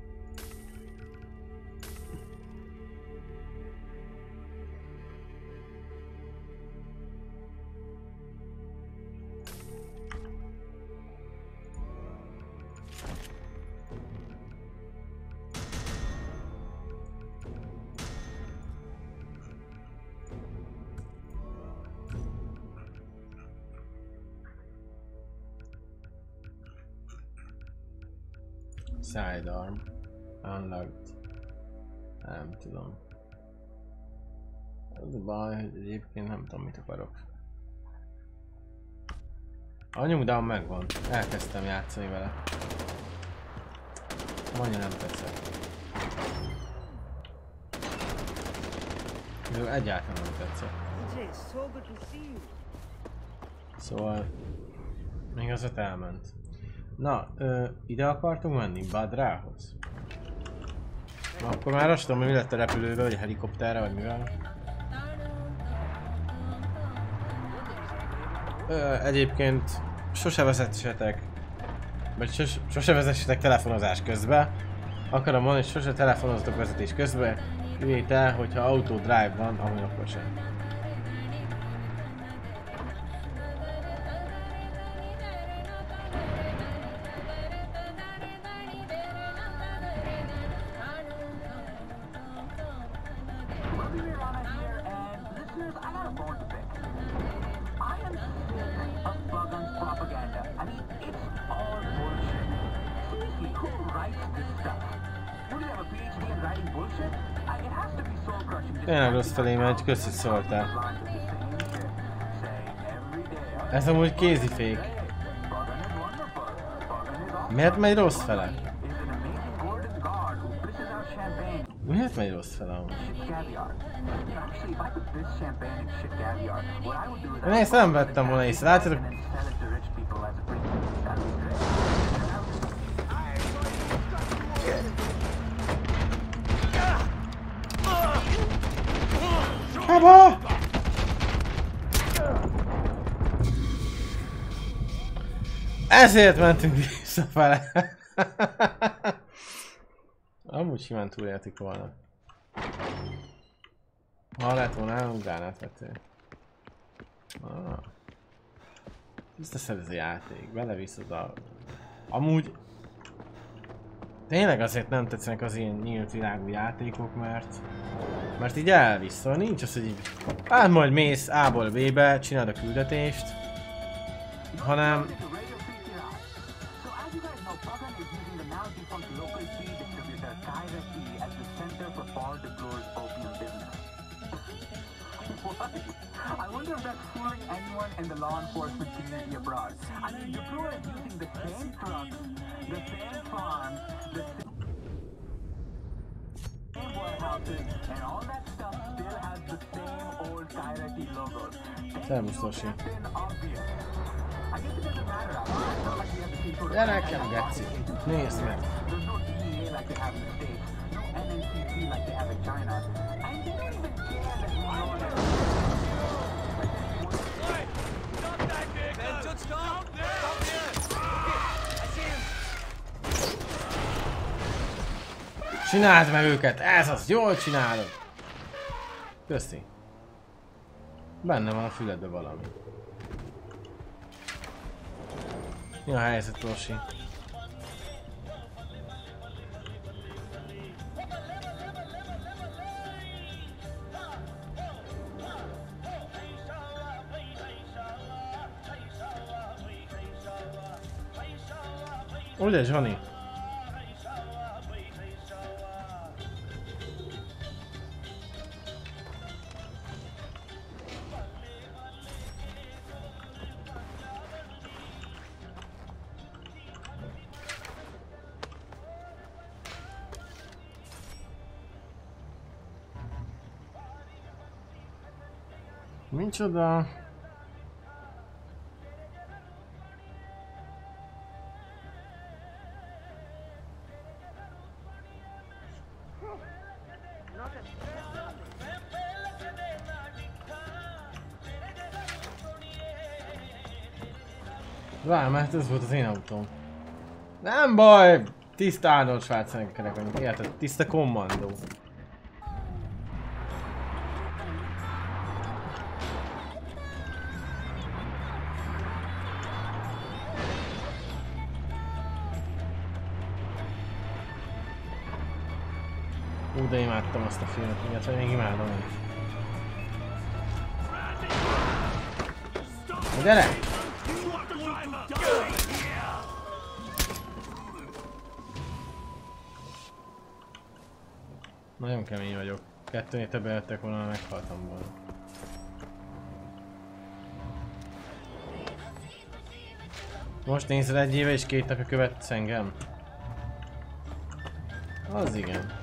Sidearm. Unlocked. Nem tudom. Az a baj, hogy egyébként nem tudom mit akarok. A nyugdám megvan. Elkezdtem játszani vele. Annyira nem tetszett. Ez egyáltalán nem tetszett. Szóval... még az öt elment. Na, ide akartunk menni? Badrához? Akkor már azt tudom, hogy mi lett a repülővel, vagy a helikopterre, vagy mivel. Egyébként sose vezessetek, vagy sose vezessetek telefonozás közben. Akarom mondani, hogy sose telefonozzatok vezetés közben, kivétel, hogyha auto drive van, ahogy akkor sem. Tényleg rossz felé megy, köszi szóltál. Ez amúgy kézifék. Miért megy rossz fele? Miért megy rossz fele amúgy? Én ezt nem vettem volna észre, látjátok? Haba! Ezért mentünk visszafele. Amúgy simán túléltük volna. Ha lett volna nálunk gránátvető. Tisztaszed ez a játék, beleviszod a... Amúgy... Tényleg azért nem tetszenek az ilyen nyílt világú játékok, mert így elvisz, szóval nincs az, hogy így... Hát majd mész A-ból B-be, csinálod a küldetést, hanem... I wonder if that's fooling anyone in the law enforcement community abroad. I mean, the crew is using the same trucks, the same farms, the same warehouses, and all that stuff still has the same old Coyote logos. Szervusz, Tosi. I guess it doesn't matter. I feel like we have the same sort of... De nekem geci. Nézd meg. There's no DEA like they have in the States, no NNCC like they have in China, and they don't even care that we know that... Csináld meg őket! Ez az! Jól csinálod! Köszi. Benne van a füledbe valami. Mi a helyzet, Losi? Ugye, Johnny? Micsoda? Várj, mert ez volt az én autóm. Nem baj! Tiszta Arnold Schwarzeneggerek vagyunk, érted? Tiszta kommandó. De imádtam azt a filmet, illetve még imádom én. Gyere! Nagyon kemény vagyok. Kettőnél többen jöttek volna, meghaltam volna. Most nézed, 1 éve és 2 napja követsz engem? Az igen.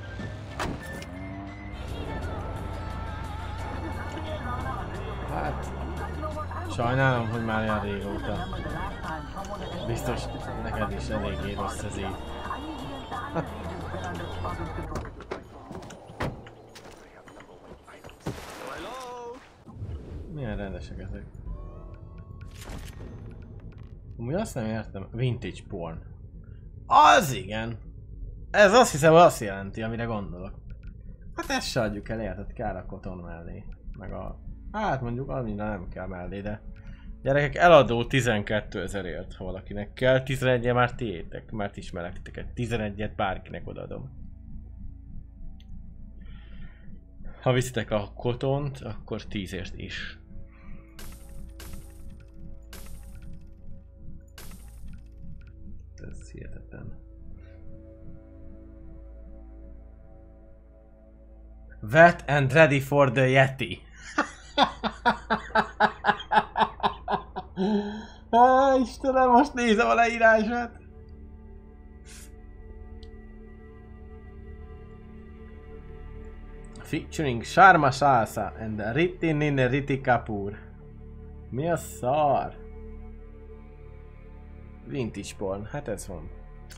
Hát... Sajnálom, hogy már olyan régóta. Biztos neked is eléggé rossz ez így. Milyen rendesek ezek. Amúgy azt nem értem. Vintage porn. Az igen! Ez azt hiszem azt jelenti, amire gondolok. Hát ezt se adjuk el, érted? Kell a koton mellé. Meg a... Hát mondjuk amire nem kell mellé, de... Gyerekek, eladó 12 000-ért, ha valakinek kell. 11-je már tiétek, mert ismerek titeket. 11-et bárkinek odaadom. Ha viszitek a kotont, akkor 10-ért is. Ez hihetetlen. Wet and ready for the Yeti. Istenem, most nézem a leírását. Featuring Sharma Salsa and Ritin Ritti Kapoor. Mi a szar? Vintage porn, hát ez van.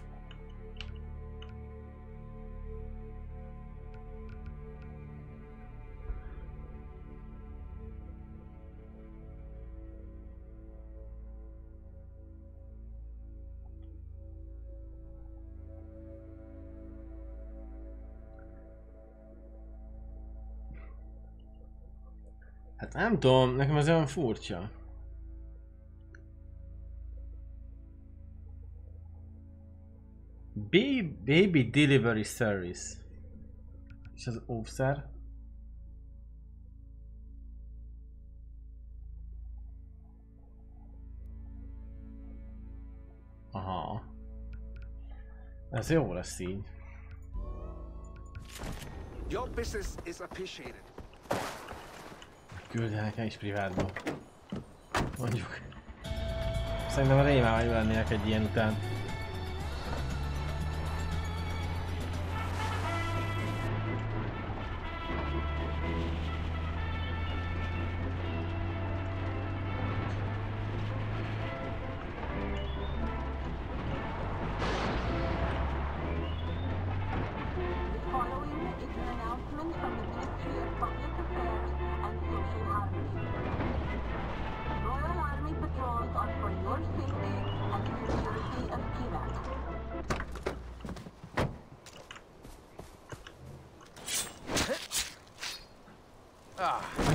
Hát nem tudom, nekem ez olyan furcsa. Baby Delivery Service. És az óvszer? Aha. Ez jó lesz így. Your business is appreciated. Küldje nekem is privátba. Mondjuk. Szerintem a rémán vagy lennének egy ilyen után.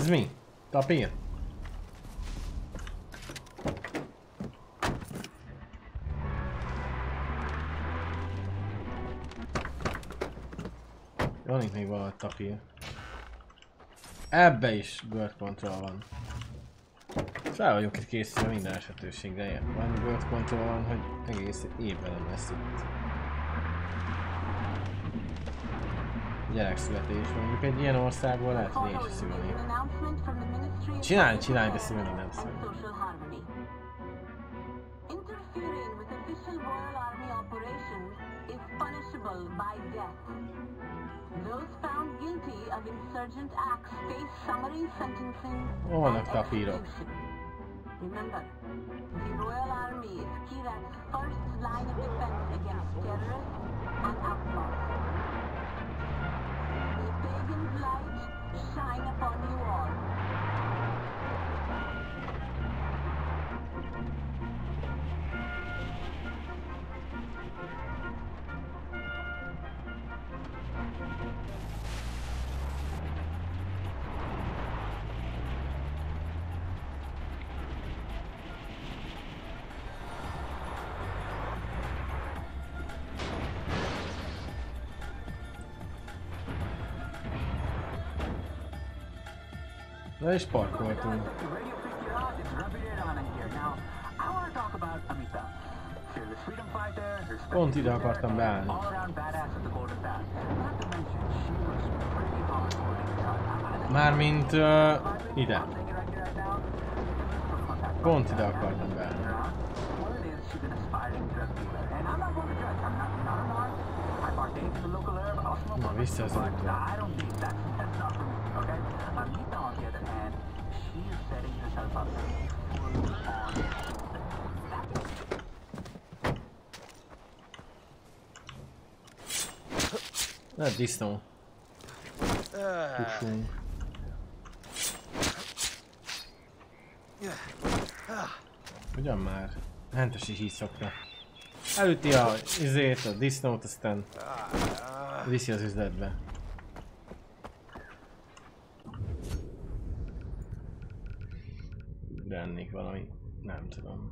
Ez mi? Tapír? Van itt még valami tapír. Ebbe is bird control van. Fel vagyunk itt készülve minden esetőségre. Van bird control van, hogy egész évben nem lesz itt. Gyerekszületés. Mondjuk egy ilyen országból lehet, hogy én is szülni. Csinálj, de szülni nem szülni. Interfering with official Royal Army operations is punishable by death. Those found guilty of insurgent acts face summary sentencing and execution. Remember, the Royal Army is Kirak's first line of defense against terrorists and outlaws. May Pagan's light shine upon you all. Na és parkoltunk. Pont ide akartam beállni. Mármint ide. Pont ide akartam beállni. Na, vissza az úton. Na, disznó. Pussunk. Ugyan már? Hentes is így szokta. Elüti a izét, a disznót, aztán viszi az üzletbe. Rennék valami, nem tudom.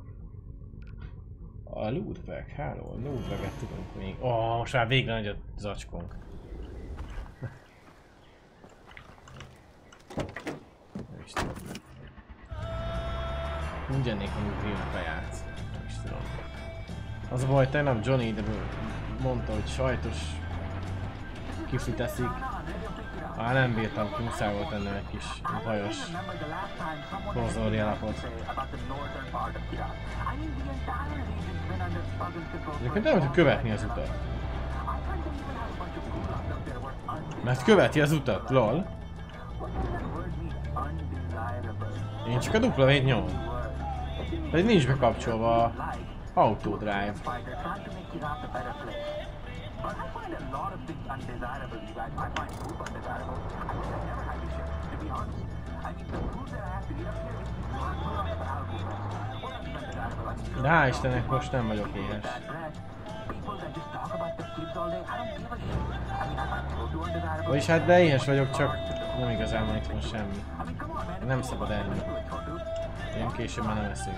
A lootbag, háló, a lootbaget tudunk még. Most már végre nagy a zacskónk. Nem is tudom. Úgy ennék a grill kaját. Nem is tudom. Az a baj, tegnap Johnny ide mondta, hogy sajtos kifli teszik. Nem bírtam, muszáj volt ennem egy kis hajos konzoli alapot. Egyébként nem tudjuk követni az utat. Mert követi az utat, lol. Én csak a W-t nyomom. Pedig nincs bekapcsolva a autodrive. But I find a lot of things undesirable, you guys. I find food undesirable. I wish I never had to ship, to be honest. I mean, the food that I have to eat up here is not undesirable. What else is undesirable? I mean, hál' Istennek most nem vagyok éhes. Vagyis hát de éhes vagyok, csak nem igazán van itt most semmi. Nem szabad enni. Ilyen később már nem eszünk.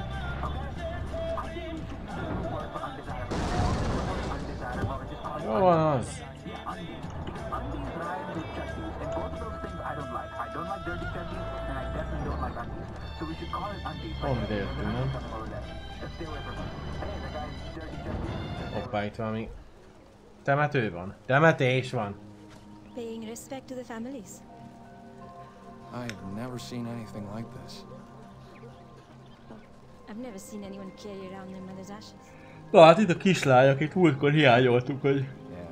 Jó van az! Pont ide jöttünk, nem? Hoppá, itt valami temető van. Temetés van. Paying respect to the families. I've never seen anything like this. I've never seen anyone carry around their mother's ashes. Hát itt a kislány, akit múltkor hiányoltuk, hogy...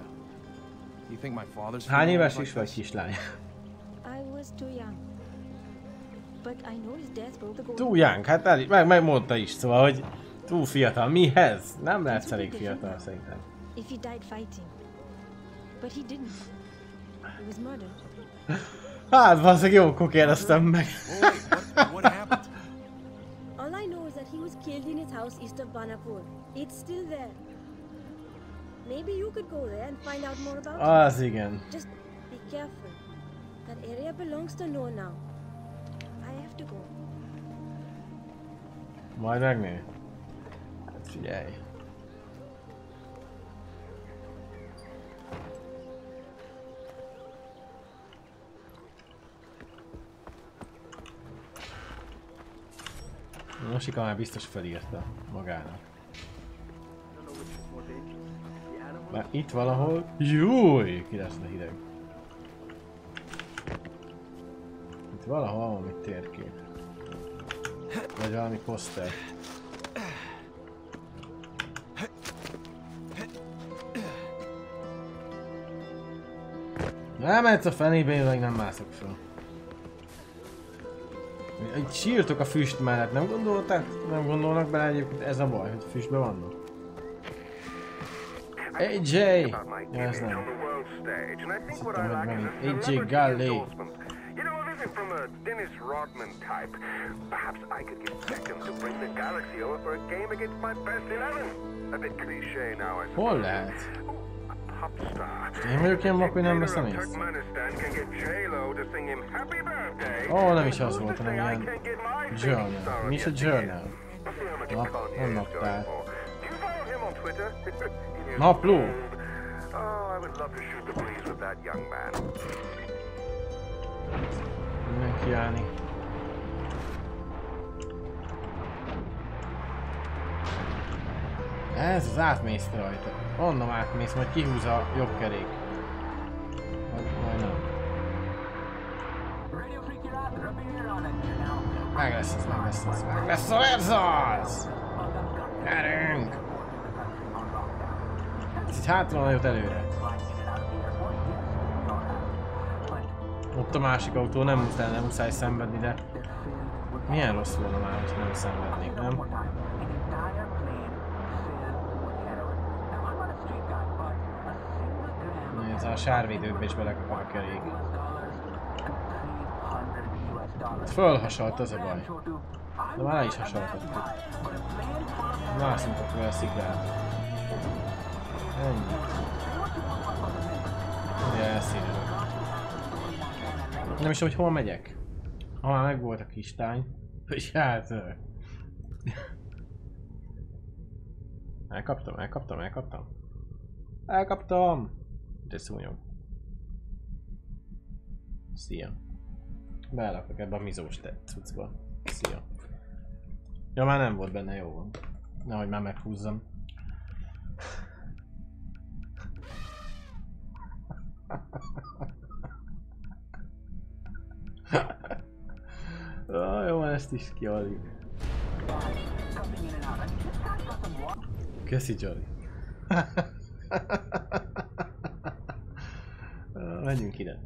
Hány éves is vagy, kislány? Túl young, hát elég, megmondta is, szóval, hogy túl fiatal. Mihez? Nem lehet elég fiatal, szerintem. Hát, valószínűleg jókor kérdeztem meg. Killed in his house east of Banapur. It's still there. Maybe you could go there and find out more about it. Igen. Just be careful. That area belongs to Noor now. have to go. Majd megnő. Hát figyelj. Nosika már biztos felírta magának. Már itt valahol... Júj! Ki lesz a hideg. Itt valahol valami térkép. Vagy valami poszter. Elmehetsz a fenébe, én meg nem mászok fel. Egy sírtok a füst mellett, nem gondolnak bele egyébként ez a baj, hogy füstben vannak? AJ! Ja, ez nem. Azt hittem, hogy megint AJ Galley. From a Dennis Rodman type. Perhaps I could get Beckham to bring the Galaxy over for a game against my best 11. A bit cliché now, I suppose. Hol lehet? A pop star. Én vagyok ilyen vak, hogy nem veszem észre. Ó, nem is az volt, hanem ilyen journal. Mi is a journal? Naptár. Napló! Oh, I would love to shoot the breeze with that young man. Mindenki állni. Ez az átmész rajta. Onnan átmész, majd kihúz a jobb kerék. Majd nem. Meg lesz az, meg lesz az, meg lesz az! Gyerünk! Ez így hátra nagyot előre. Ott a másik autó, nem muszáj szenvedni, de milyen rossz volna már, hogy nem szenvednék, nem? Ez a sárvédőkbe is belekapom a kerék. Fölhasalt, az a baj. De már le is hasaltattuk. Mászunk akkor a sziklát. Ennyi. De elszínülök. Nem is tudom, hogy hol megyek. Ha már meg volt a kistány. És hát... Elkaptam! De szúnyog. Szia. Belakok ebbe a mizós cuccba. Szia. Ja, már nem volt benne, jó van. Nehogy már meghúzzam. Jó, ezt is kiadjuk. Köszi, Jolly. Menjünk ide.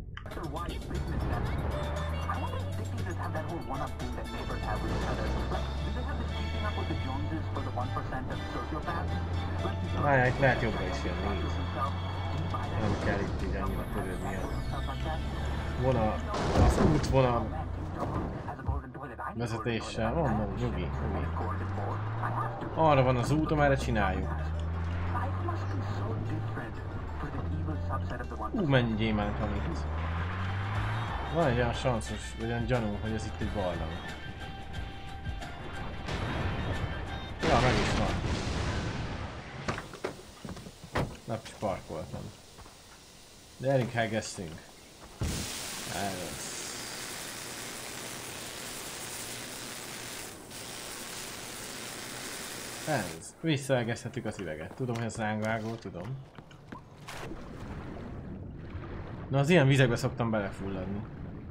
Várjál, itt lehet jobbra is jönni. Nem kell itt így annyira törődni a vonal, az útvonal vezetéssel. Mondom, nyugi. Arra van az út, amerre csináljuk. Mennyi gyémánt van itt. Van egy olyan sanszos, vagy olyan gyanú, hogy ez itt egy barlang. Ja, meg is van. Nem is parkoltam. De elég hegesztünk. Ez. Visszaegezhetjük az üveget. Tudom, hogy ez ránk vágó, tudom. Na, az ilyen vizekbe szoktam belefulladni.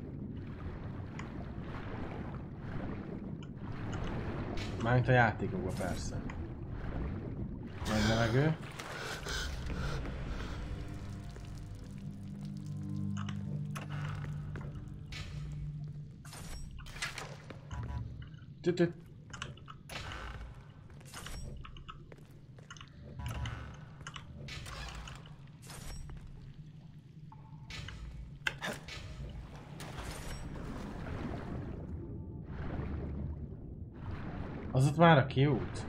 Mármint a játékokban persze. Nagy levegő. Tütüt. Az ott már a kiút.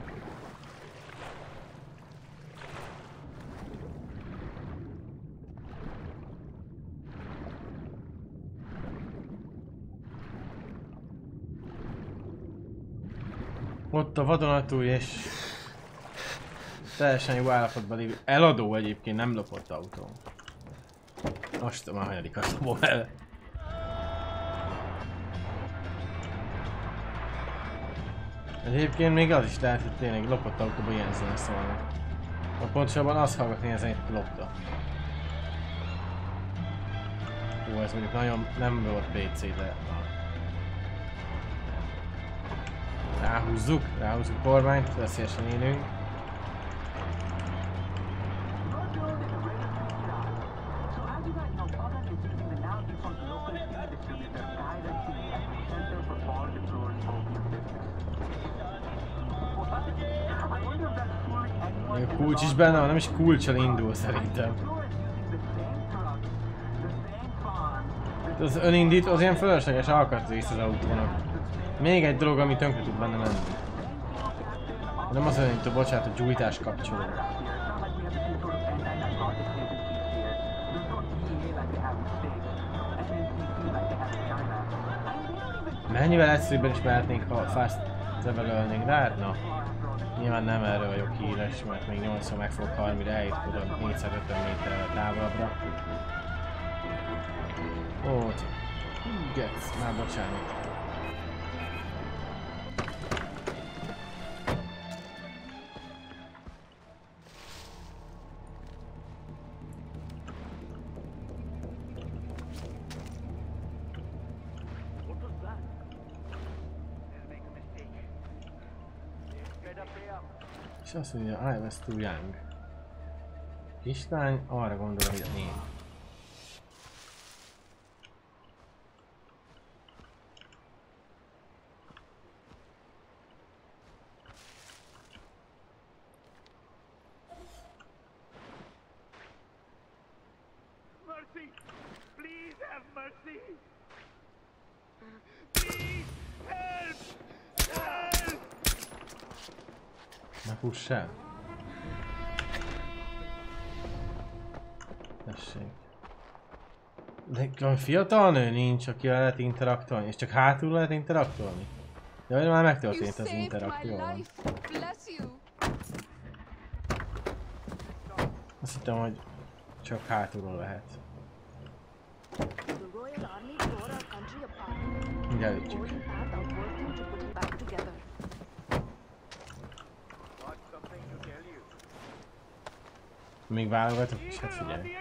Ott a vadonatúj és teljesen jó állapotban lévő eladó egyébként nem lopott autó. Most már hanyadikat lopom el. Egyébként még az is lehet, hogy tényleg lopott autóban ilyen zene szólnak. Pontosabban azt hallgatni, hogy zenét lopta. Ó, ez mondjuk nagyon nem volt PC, de... Ráhúzzuk a kormányt, veszélyesen élünk. A kulcs is benne van, nem is kulccsal indul szerintem. Az önindító az ilyen fölösleges alkatrész az autónak. Még egy dolog, ami tönkre tud benne menni. Nem az önindító, bocsánat, a gyújtás kapcsoló. Mennyivel egyszerűbben is mehetnénk, ha fast travel-ölnénk, de hát na. Nyilván nem erről vagyok híres, mert még 80 meg fogok halni, mire eljutok oda 450 méterre távolabbra. Ó, getsz, már bocsánat. És azt mondja, I was too young. Kislány, arra gondolom, hogy én. Mercy! Please have mercy! Please help! Help! Ne fuss el! Tessék. De a fiatal nő nincs, akivel lehet interaktolni, és csak hátul lehet interaktolni? Jaj, már megtörtént az interakció. Azt hittem, hogy csak hátulról lehet. Gyerítjük. Még válogatok is, hát figyelj.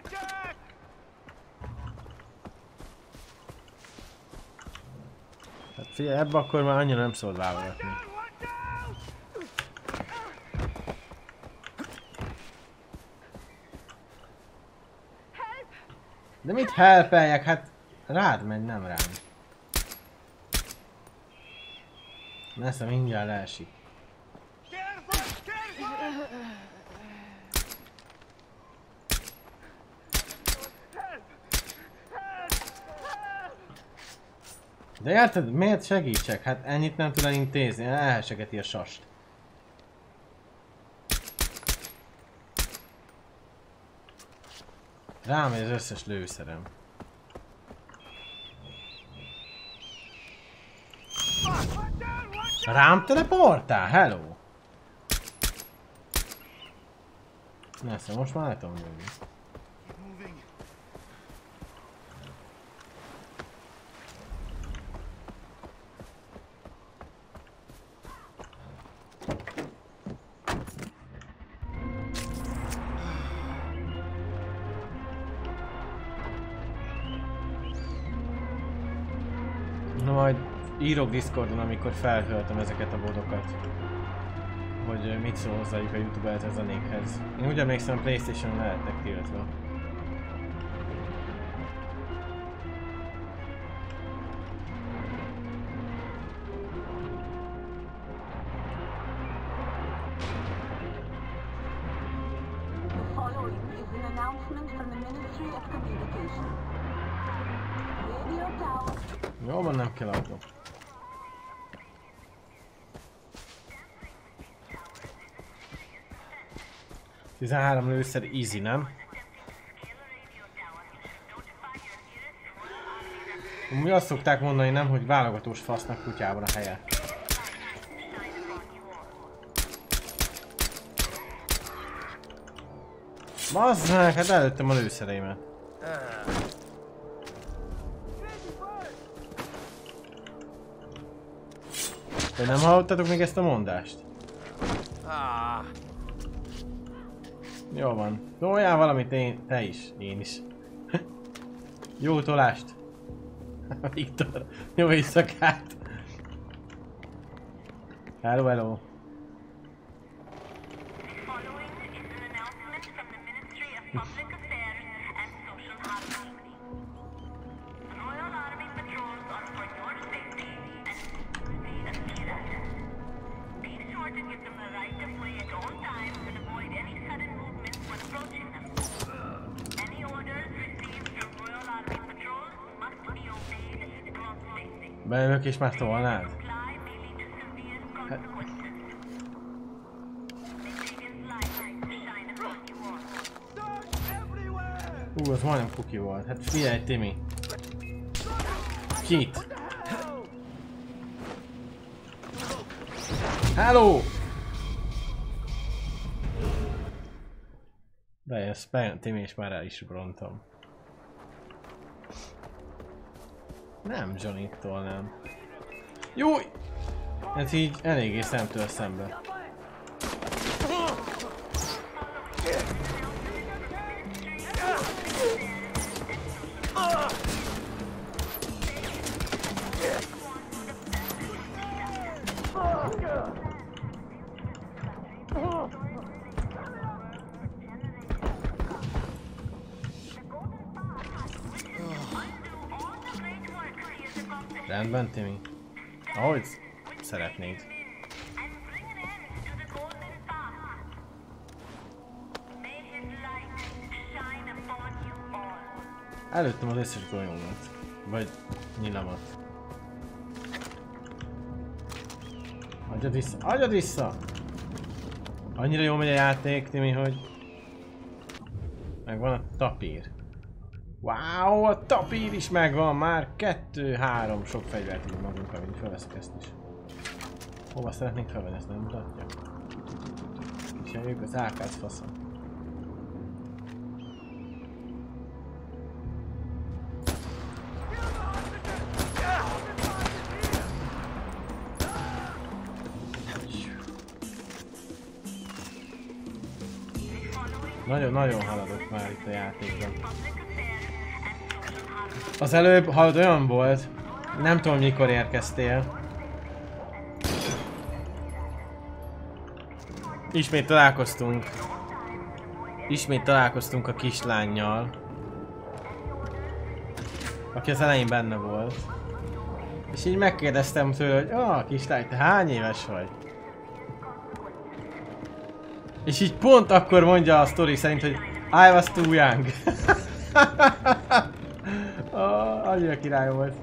Hát figyelj, ebbe akkor már annyira nem szabad válogatni. De mit helpeljek? Hát rád megy, nem rám. Nesze mindjárt leesik. De érted, miért segítsek? Hát ennyit nem tudom intézni, elhessegeti a sast. Rámegy az összes lőszerem. Rám teleportál? Hello! Nesze, most már nem tudom lőni. Majd írok Discordon, amikor feltöltöm ezeket a bodokat, hogy mit szól hozzájuk a YouTube-et a zenékhez. Én úgy emlékszem, a PlayStation-on lehetnek tiltva. Jó van, nem kell autó. Tizenhárom lőszer easy, nem? Mi azt szokták mondani, nem, hogy válogatós fasznak kutyában a helye. Bazd meg, hát előttem a lőszereimet. Hogy nem hallottatok még ezt a mondást? Jó van. Toljál valamit te is. Én is. Jó tolást. Viktor. Jó éjszakát. Hello, hello. Bejövök és már tolnád? Az majdnem kuki volt. Hát figyelj, Timi. Kit? Hello! Bejössz, Timi, és már el is brontom. Nem Johnny-tól nem. Jó! Ez így eléggé szemtől szembe. Rendben, Timi. Ahogy szeretnéd. Előttem az összes golyómat. Vagy nyilamat. Adjad vissza! Adjad vissza! Annyira jól megy a játék, Timi, hogy... Megvan a tapír. Wow, a tapír is megvan már! 2-3 sok fegyvert tudunk magunkra, mint felveszek ezt is. Hova szeretnénk felvenni, ezt nem mutatja? Kicserjük az AK-t faszom. Nagyon haladok már itt a játékban. Az előbb, hallod, olyan volt, nem tudom mikor érkeztél. Ismét találkoztunk a kislánnyal. Aki az elején benne volt. És így megkérdeztem tőle, hogy kislány, te hány éves vagy? És így pont akkor mondja a sztori szerint, hogy I was too young. Annyira király volt.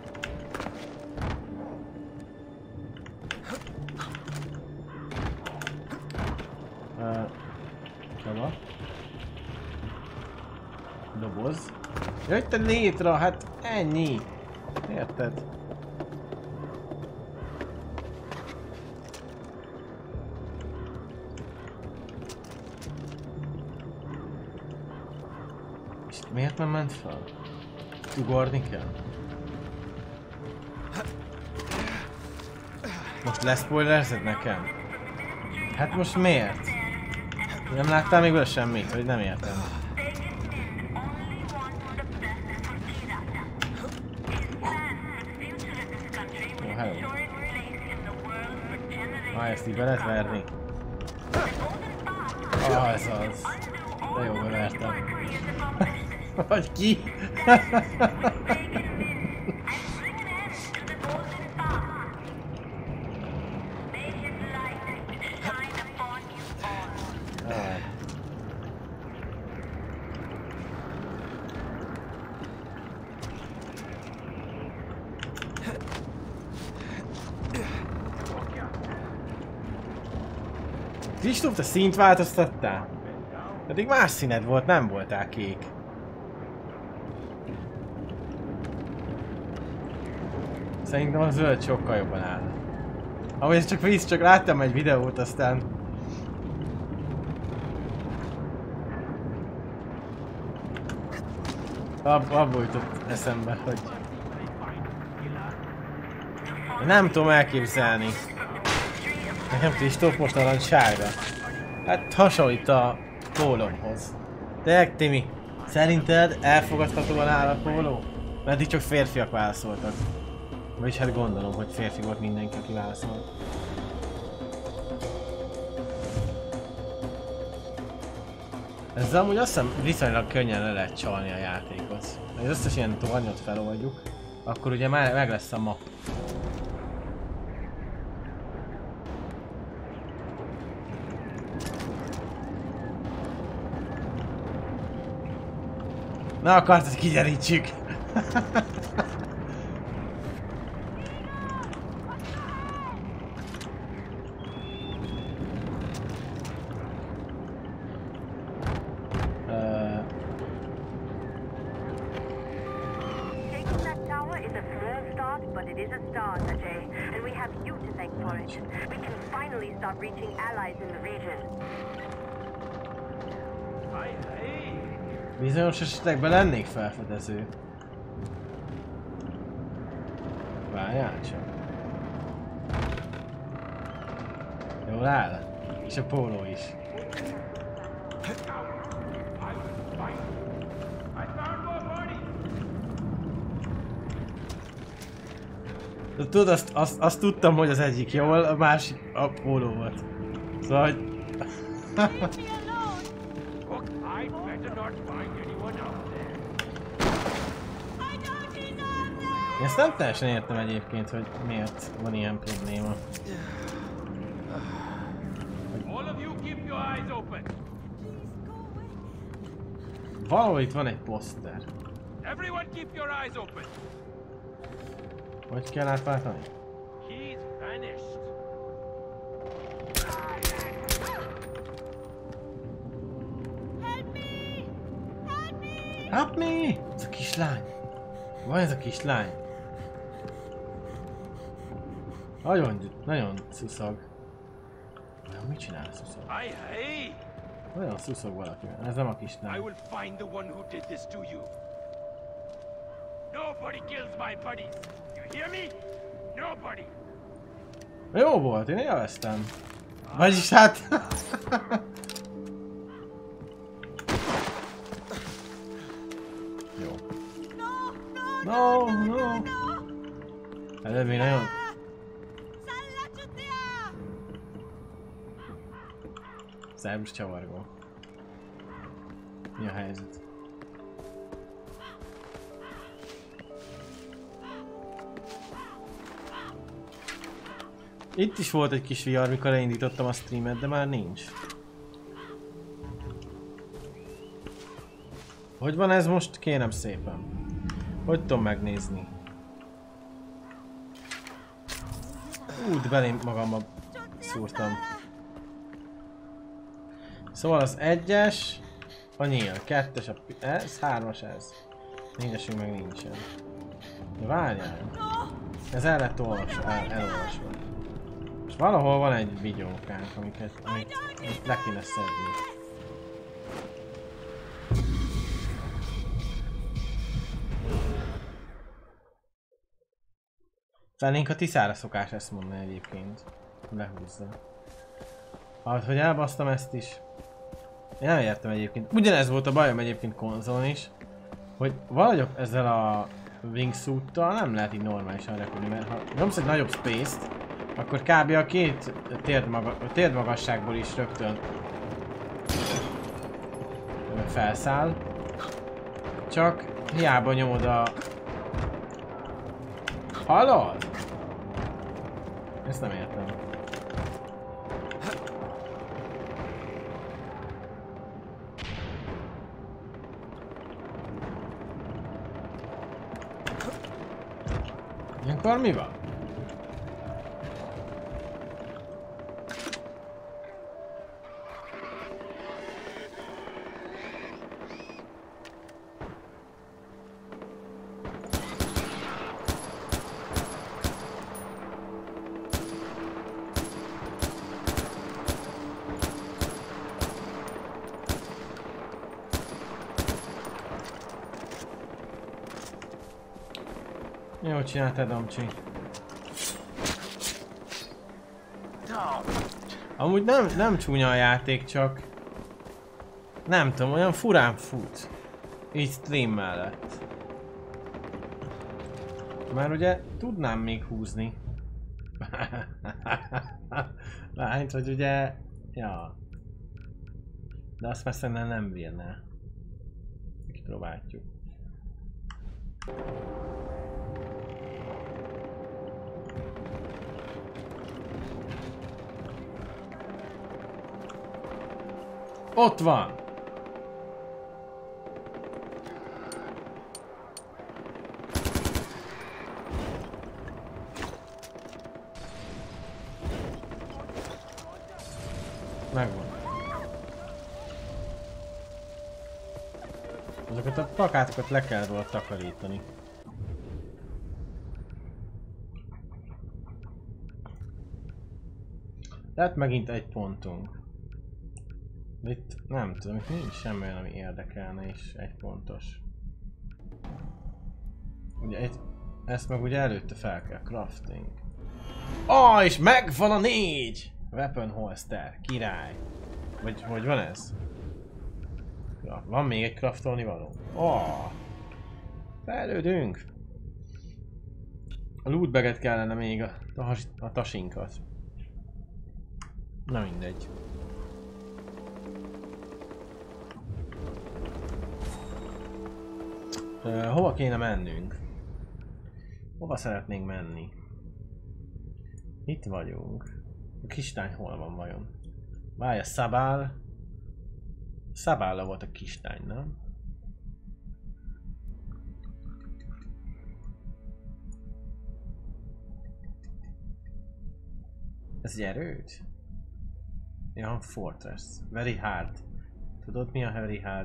Hova? Doboz. Jöjj te létre, hát ennyi. Érted? És miért nem ment fel? Ugorni kell. Most leszpoilerzed nekem? Hát most miért? Nem láttál még vele semmit, hogy nem értem. Jó, hello. Ezt így be lehet verni. Ez az. De jó, bevertem. Vagy ki? Kristóf, te színt változtattál? Pedig más színed volt, nem voltál kék. Szerintem a zöld sokkal jobban áll. Ahogy ez csak víz, csak láttam egy videót, aztán... Abból jutott eszembe, hogy... Nem tudom elképzelni. Nekem Kristóf most narancságra. Hát hasonlít a pólomhoz. De Timi, szerinted elfogadható a nála a póló? Mert itt csak férfiak válaszoltak. Vagyis hát gondolom, hogy férfi volt mindenki, aki válaszolt. Ezzel amúgy azt hiszem viszonylag könnyen le lehet csalni a játékot. Ha az összes ilyen tornyot feloldjuk, akkor ugye már meg lesz a map. Na akartad kigyerítsük! Bizonyos esetekben lennék felfedező. Várjál csak. Jól áll? És a póló is. De tudod, azt tudtam, hogy az egyik jól, a másik a póló volt. Szóval, hogy... Én ezt nem teljesen értem egyébként, hogy miért van ilyen probléma. Valahol itt van egy poszter. Hogy kell átváltani? Help me! Ez a kislány! Van ez a kislány? Nagyon szuszog. Mit csinál a szuszog? Nagyon szuszog valaki. Ez nem a kislány. Jó volt, én élveztem. Vagyis hát... Jó. No! Előbb még nagyon... Szerbus csavargó. Mi a helyzet? Itt is volt egy kis VR, mikor elindítottam a streamet, de már nincs. Hogy van ez most? Kérem szépen. Hogy tudom megnézni? Úgy belém magamba szúrtam. Szóval az 1-es, a nyíl, 2-es, ez, 3-as ez. 4-esünk meg nincsen. De várjál. Ez el lett elolvasva. És valahol van egy videókánk, amit le kéne szedni. Felénk a Tiszára szokás ezt mondani egyébként. Lehúzza. Hogy elbasztam ezt is. Én nem értem egyébként. Ugyanez volt a bajom egyébként konzolon is. Hogy valahogy ezzel a wingsuit-tal nem lehet így normálisan repülni, mert ha nyomsz egy nagyobb space-t, akkor kb. A két térdmagasságból is rögtön felszáll. Csak hiába nyomod a... Hallod? Ezt nem értem. Ilyenkor mi van? Jó csináltad, Domcsi. Amúgy nem csúnya a játék, csak... Nem tudom, olyan furán fut. Így stream mellett. Már ugye tudnám még húzni. Lányt, hogy ugye... Ja. De azt már szerintem nem bírná. Kipróbáljuk. Ott van! Megvan. Azokat a plakátokat le kell róla takarítani. Tehát megint egy pontunk. De itt nem tudom, itt nincs semmi olyan, ami érdekelne és egy pontos. Ugye ezt meg ugye előtte fel kell crafting. És megvan a 4! Weapon holster, király. Vagy hogy van ez? Ja, van még egy craftolni való. Fejlődünk! A lootbaget kellene még a tasinkat. Na mindegy. Hova kéne mennünk? Hova szeretnénk menni? Itt vagyunk. A kistány hol van vajon? Várja, Szabálla volt a kistány, nem? Ez egy erőd? Ja, Fortress. Very hard. Tudod mi a very hard?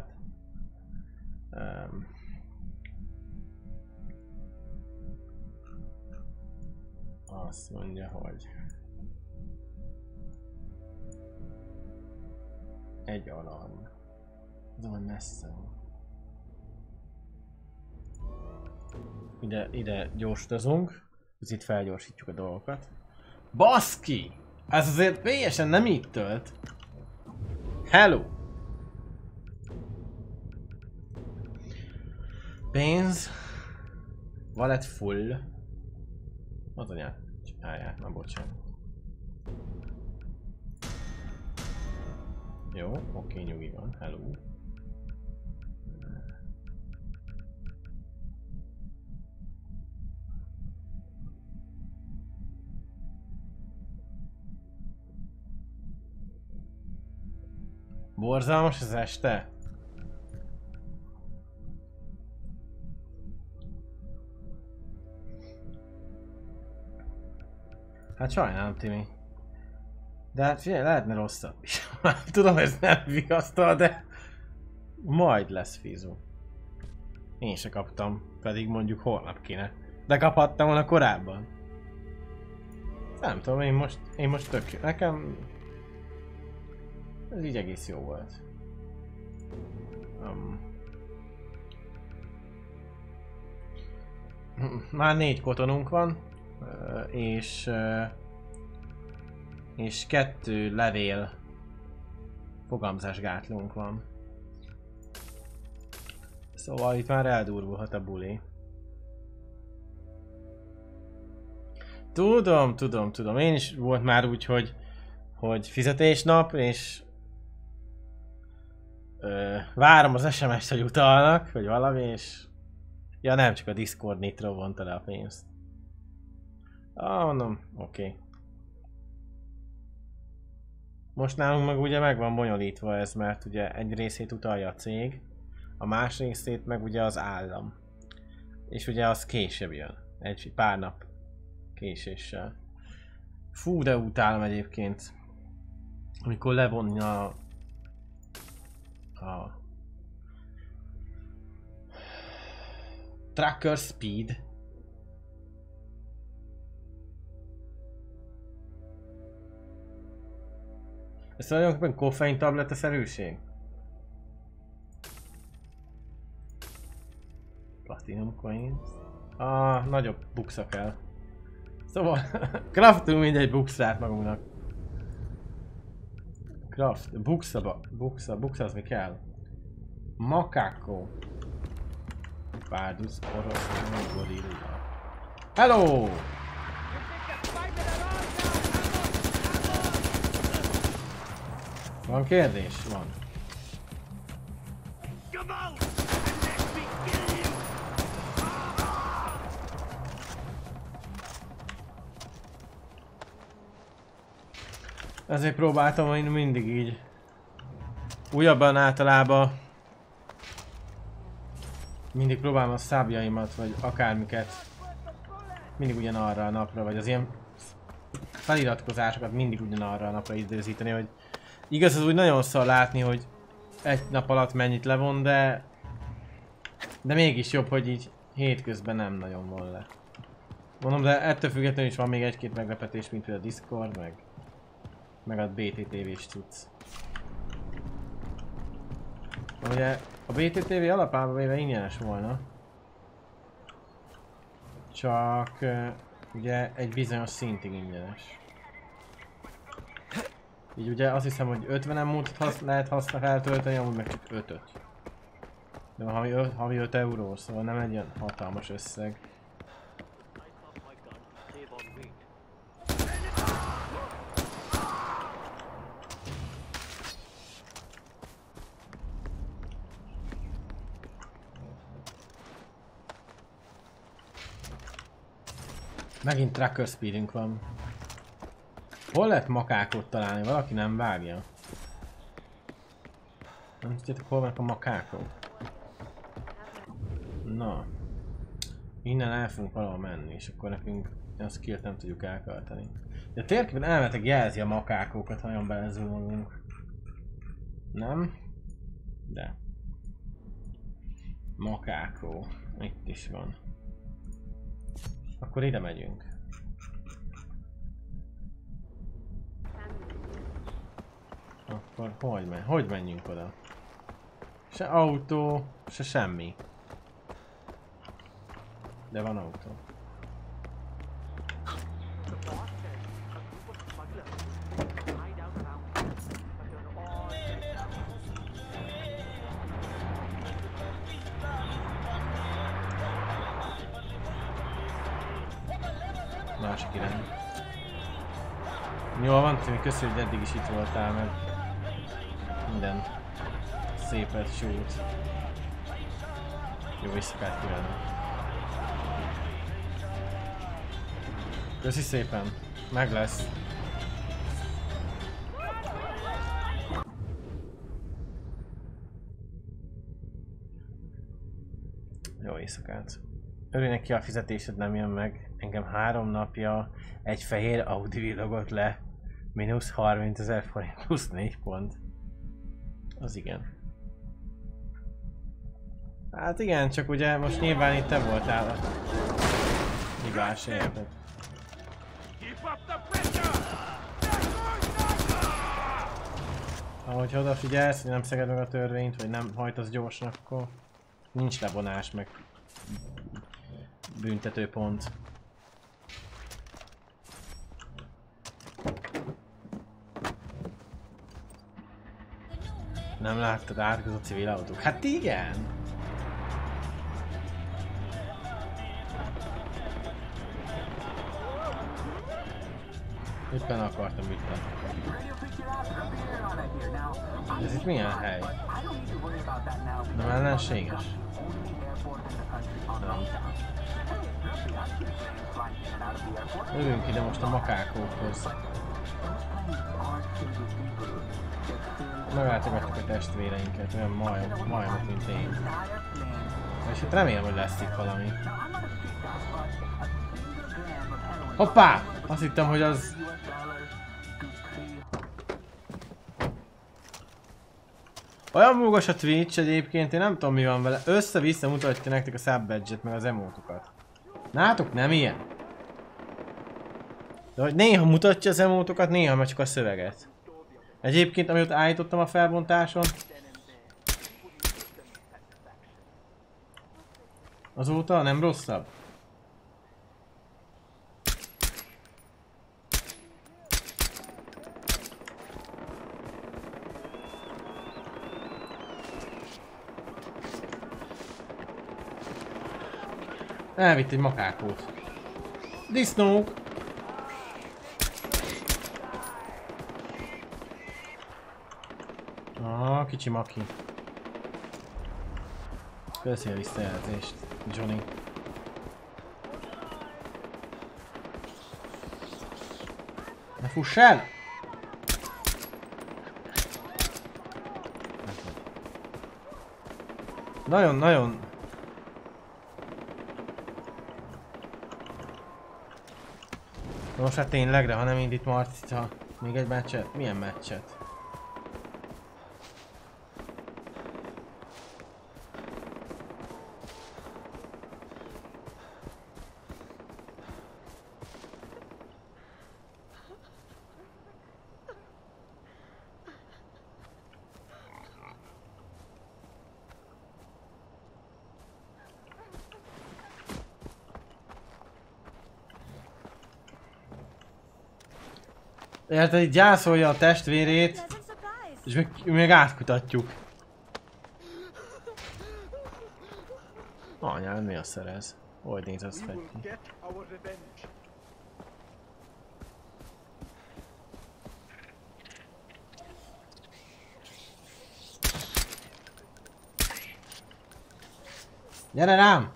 Azt mondja, hogy... Egy alarm. Ez olyan messze van. Ide gyorsítozunk. Itt felgyorsítjuk a dolgokat. Baszki! Ez azért teljesen nem így tölt. Hello! Pénz. Wallet full. Az anyát csinálják, na bocsánat. Jó, oké, nyugi van, hello. Borzalmas az este? Hát sajnálom, Timi. De hát figyelj, lehetne rosszabb is. Tudom, ez nem vigasztal, de... Majd lesz Fizu. Én se kaptam, pedig mondjuk holnap kéne. De kaphattam volna korábban. Nem tudom, én most tök jó. Nekem... Ez így egész jó volt. Már 4 kotonunk van. És 2 levél fogamzásgátlónk van. Szóval itt már eldurvulhat a buli. Tudom. Én is volt már úgy, hogy fizetésnap, és várom az SMS-t, hogy utalnak, vagy valami, és ja, nem, csak a Discord Nitro vonta le a pénzt. Mondom, oké. Most nálunk meg ugye meg van bonyolítva ez, mert ugye egy részét utalja a cég, a más részét meg ugye az állam. És ugye az később jön, egy pár nap késéssel. Fú, de utálom egyébként, amikor levonja a Tracker Speed. Ez tulajdonképpen koffein tabletta szerűség? Platinum coins. Nagyobb buksa kell. Szóval craftolunk mindegy bukszát magunknak. Craft, buksa az mi kell? Macaco. Párduc, orosz, gorilla. Hello! Van kérdés? Van. Ezért próbáltam én mindig így. Újabban általában mindig próbálom a szábjaimat, vagy akármiket mindig ugyanarra a napra, vagy az ilyen feliratkozásokat mindig ugyanarra a napra időzíteni, hogy igaz, az úgy nagyon szar látni, hogy egy nap alatt mennyit levon, de mégis jobb, hogy így hétközben nem nagyon von le. Mondom, de ettől függetlenül is van még egy-két meglepetés, mint például a Discord, meg a BTTV-s cucc. Ugye a BTTV alapában véve ingyenes volna. Csak ugye egy bizonyos szintig ingyenes. Így ugye azt hiszem, hogy 50 emótot lehet feltölteni, amúgy meg csak 5-öt. De havi 5 euró, szóval nem egy ilyen hatalmas összeg. Megint tracker speedünk van. Hol lehet makákot találni? Valaki nem vágja. Nem tudjátok, hol vannak a makákok? Na. Innen el fogunk valahol menni, és akkor nekünk a skillt nem tudjuk elkölteni. De a térképen elmetek jelzi a makákokat, ha nagyon belezúlunk. Nem? De. Makákó. Itt is van. Akkor ide megyünk. Akkor hogy menjünk oda? Se autó, se semmi. De van autó. Másik irány. Jól van, Timi, köszönjük, hogy eddig is itt voltál, meg minden szépet sült. Jó éjszakát kívánok. Köszi szépen, meg lesz. Jó éjszakát. Örülj neki, a fizetésed nem jön meg. Engem 3 napja egy fehér Audi villogott le. Mínusz 30 000 forint plusz 4 pont. Az igen. Hát igen, csak ugye most nyilván itt te voltál a hibás, érted? Ahogy odafigyelsz, hogy nem szeged meg a törvényt, vagy nem hajtasz gyorsan, akkor nincs levonás, meg büntetőpont. Nem láttad átkozó civil autók? Hát igen! Éppen akartam ütni. Ez itt milyen hely? Nem ellenséges? Nem. Ülünk ide most a makákókhoz. Meglátogatjuk a testvéreinket, olyan majmok, mint én. És hát remélem, hogy lesz itt valami. Hoppá! Azt hittem, hogy az... Olyan múgos a Twitch egyébként, én nem tudom mi van vele. Össze-vissza mutatja nektek a sub badge-et meg az emótokat. Nátok nem ilyen? De hogy néha mutatja az emótokat, néha meg csak a szöveget. Egyébként, amit állítottam a felbontáson, azóta nem rosszabb? Elvitt egy makákót. Disznók! Kicsi maki. Köszi a visszajelzést, Johnny. Ne fuss el! Nagyon. Most hát ténylegre, ha nem indít Marcica még egy meccset? Milyen meccset? Érted, így gyászolja a testvérét, és még átkutatjuk. Anyám, mi a szerez? Hogy néz az fel ki? Gyere rám!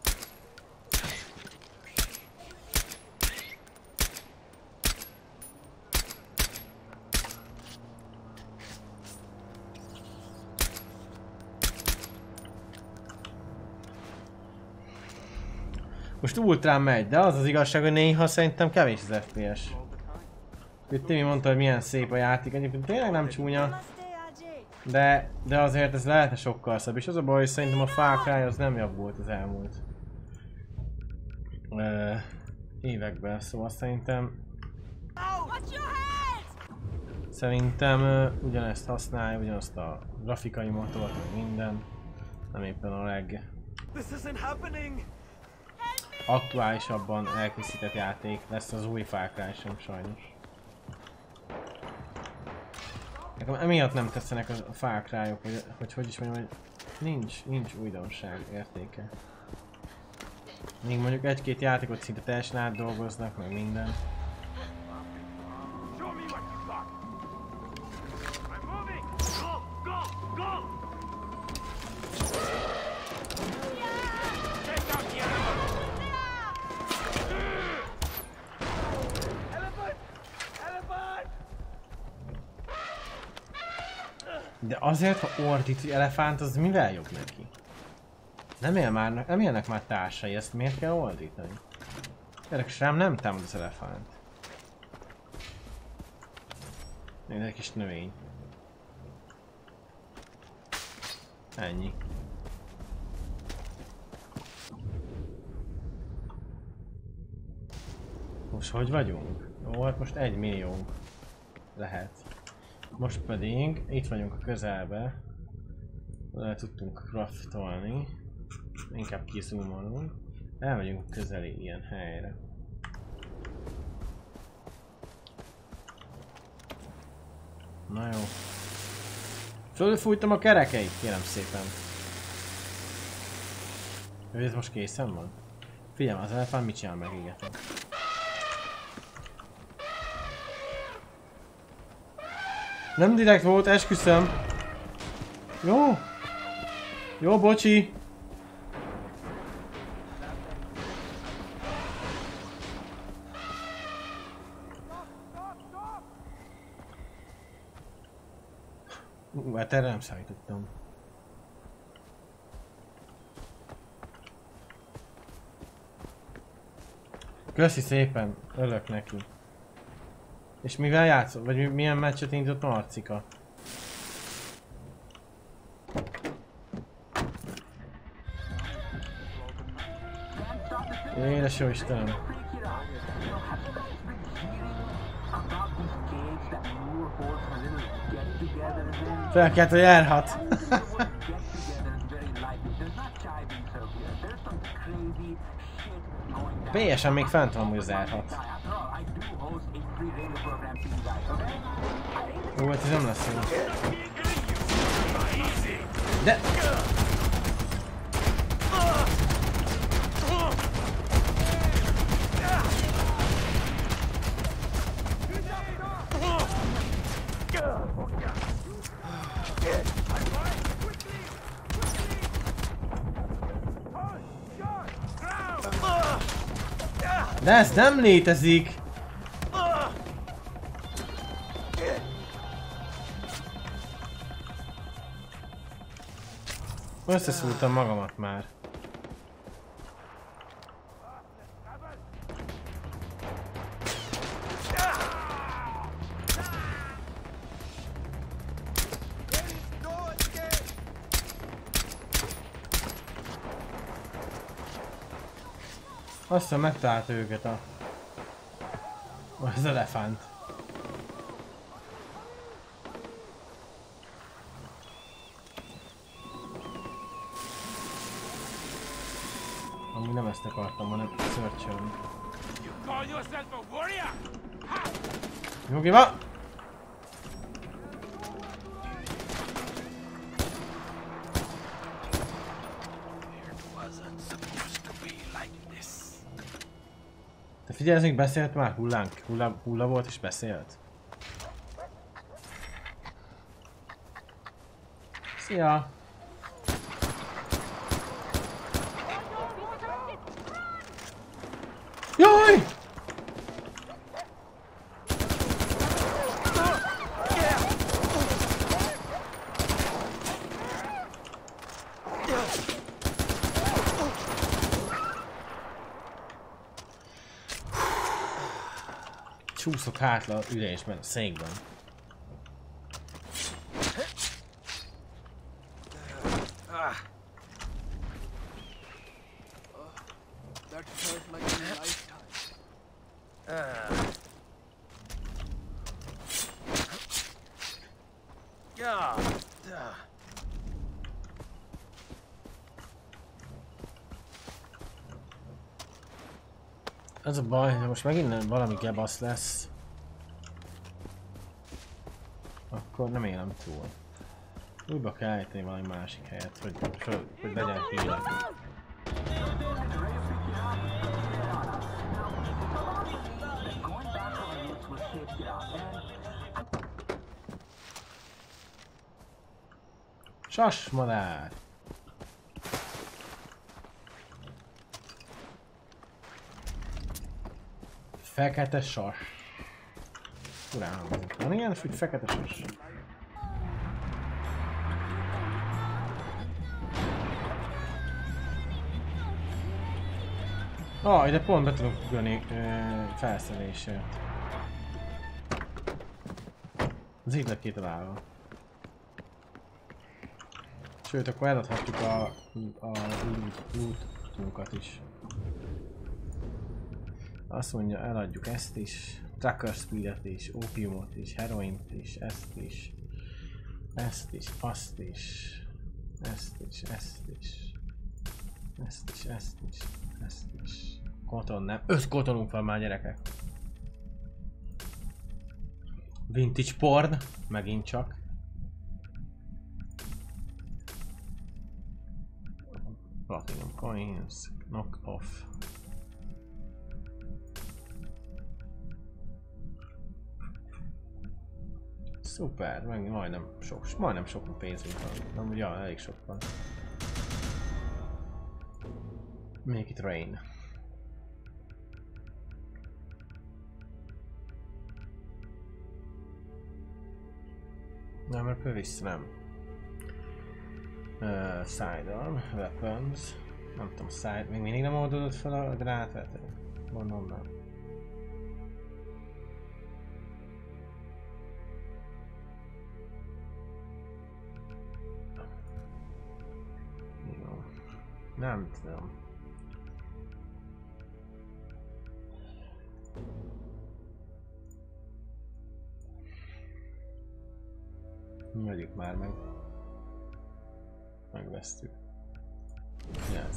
Most ultrán megy, de az az igazság, hogy néha szerintem kevés az FPS. Itt Timi mondta, hogy milyen szép a játék, egyébként tényleg nem csúnya. De azért ez lehetne sokkal szebb, és az a baj, hogy szerintem a Far Cry az nem javult az elmúlt években, szóval szerintem ugyanezt használja, ugyanazt a grafikai motort, meg minden, nem éppen a aktuálisabban elkészített játék lesz az új Far Cry sem sajnos. Nekem emiatt nem tetszenek a Far Cry-ok, hogy is mondjam, hogy nincs újdonság értéke. Még mondjuk egy-két játékot szinte teljesen átdolgoznak, meg minden. De azért, ha ordít, hogy elefánt, az mivel jobb neki? Nem élnek már társai, ezt miért kell ordítani? Érdekes, rám nem támad az elefánt. Még egy kis növény. Ennyi. Most hogy vagyunk? Ó, hát most 1 milliónk lehet. Most pedig itt vagyunk a közelbe. Le tudtunk craftolni. Inkább kizoomolunk. Elmegyünk a közeli ilyen helyre. Na jó. Fölfújtam a kerekeit, kérem szépen. Ő ez most készen van? Figyelj, az elefánt mit csinál, megégetem. Nem direkt volt, esküszöm. Jó. Jó, bocsi. Hát erre nem számítottam. Köszi szépen, örülök neki. És mivel játszol? Vagy milyen meccset indított Marcika? Édes jó Istenem! Felkelt, hogy járhat! PS-en még fent van, hogy az járhat. Ó, hát ez nem lesz jó. De... De ez nem létezik! Összeszúrtam magamat már. Aztán megtalálta őket az elefánt. Amúgy nem ezt akartam, hanem szörcsölni. Nyugi van! Te figyelj, ez még beszélt már? Hulla volt és beszélt? Szia! Jaj! Csúszok hátra ülésben, a székben. That felt like a lifetime. Ez a baj, hogy most megint valami gebasz lesz. Akkor nem élem túl. Újba kell állítani valami másik helyet, hogy legyen hílek. Sasmadár! Fekete sas. Urán hangzik. Van ilyen, hogy fekete sas. Ide pont be tudok ugrani felszerelésért. Az így lett kitalálva. Sőt, akkor eladhatjuk a lootunkat is. Azt mondja, eladjuk ezt is, Tracker Speedet is, Opiumot is, Heroint is, ezt is, azt is, ezt is, ezt is. Koton nem. 5 kotonunk van már, gyerekek. Vintage porn, megint csak. Platinum coins, knock off. Szuper, meg majdnem sok pénzünk van. Amúgy ja, elég sok van. Make it rain. Nem, mert vissza nem. Sidearm, weapons. Nem tudom, side. Még mindig nem oldódott fel a gránátvető. Gondolom nem. Jó. Nem tudom. Vegyük már meg. Megvesztük. Yes.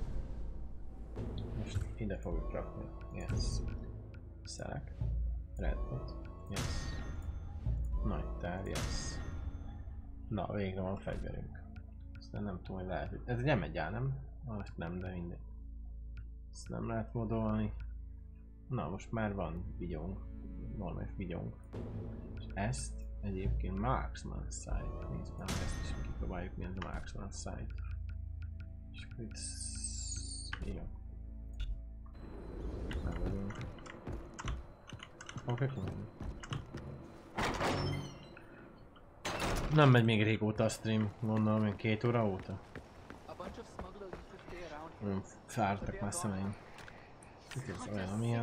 Most ide fogjuk rakni. Yes. Select. Red dot. Yes. Nagy tár, yes. Na, végre van fegyverünk. Aztán nem tudom, hogy lehet, hogy... Ez nem megy át, nem? Most nem, de mindegy. Ezt nem lehet modolni. Na, most már van vigyónk. Normális vigyónk. És ezt egyébként Marksman Sight. Nézd meg, ezt is kipróbáljuk, mi ez a Marksman Sight. És akkor itt... Jó. Oké. Nem megy még régóta a stream, gondolom, még 2 óra óta. Fáradtak már szemeim. Ez olyan, amilyen.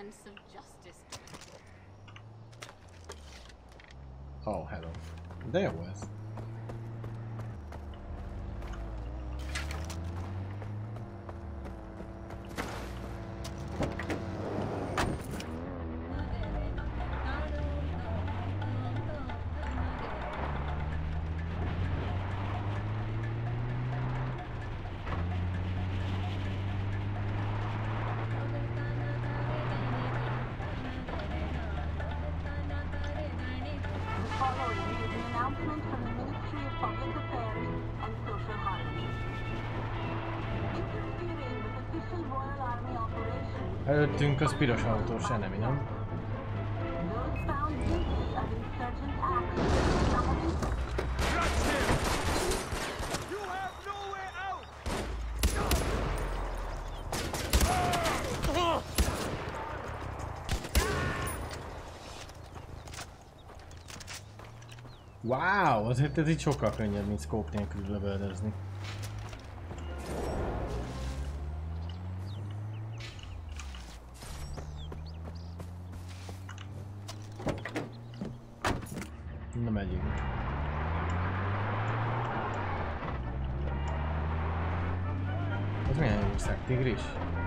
Oh, hello. De jó ez. Előttünk az piros autós enemi, nem? Wow, azért ez így sokkal könnyebb, mint scope nélkül lövöldözni. Na megyünk. Ez milyen ország? Tigris?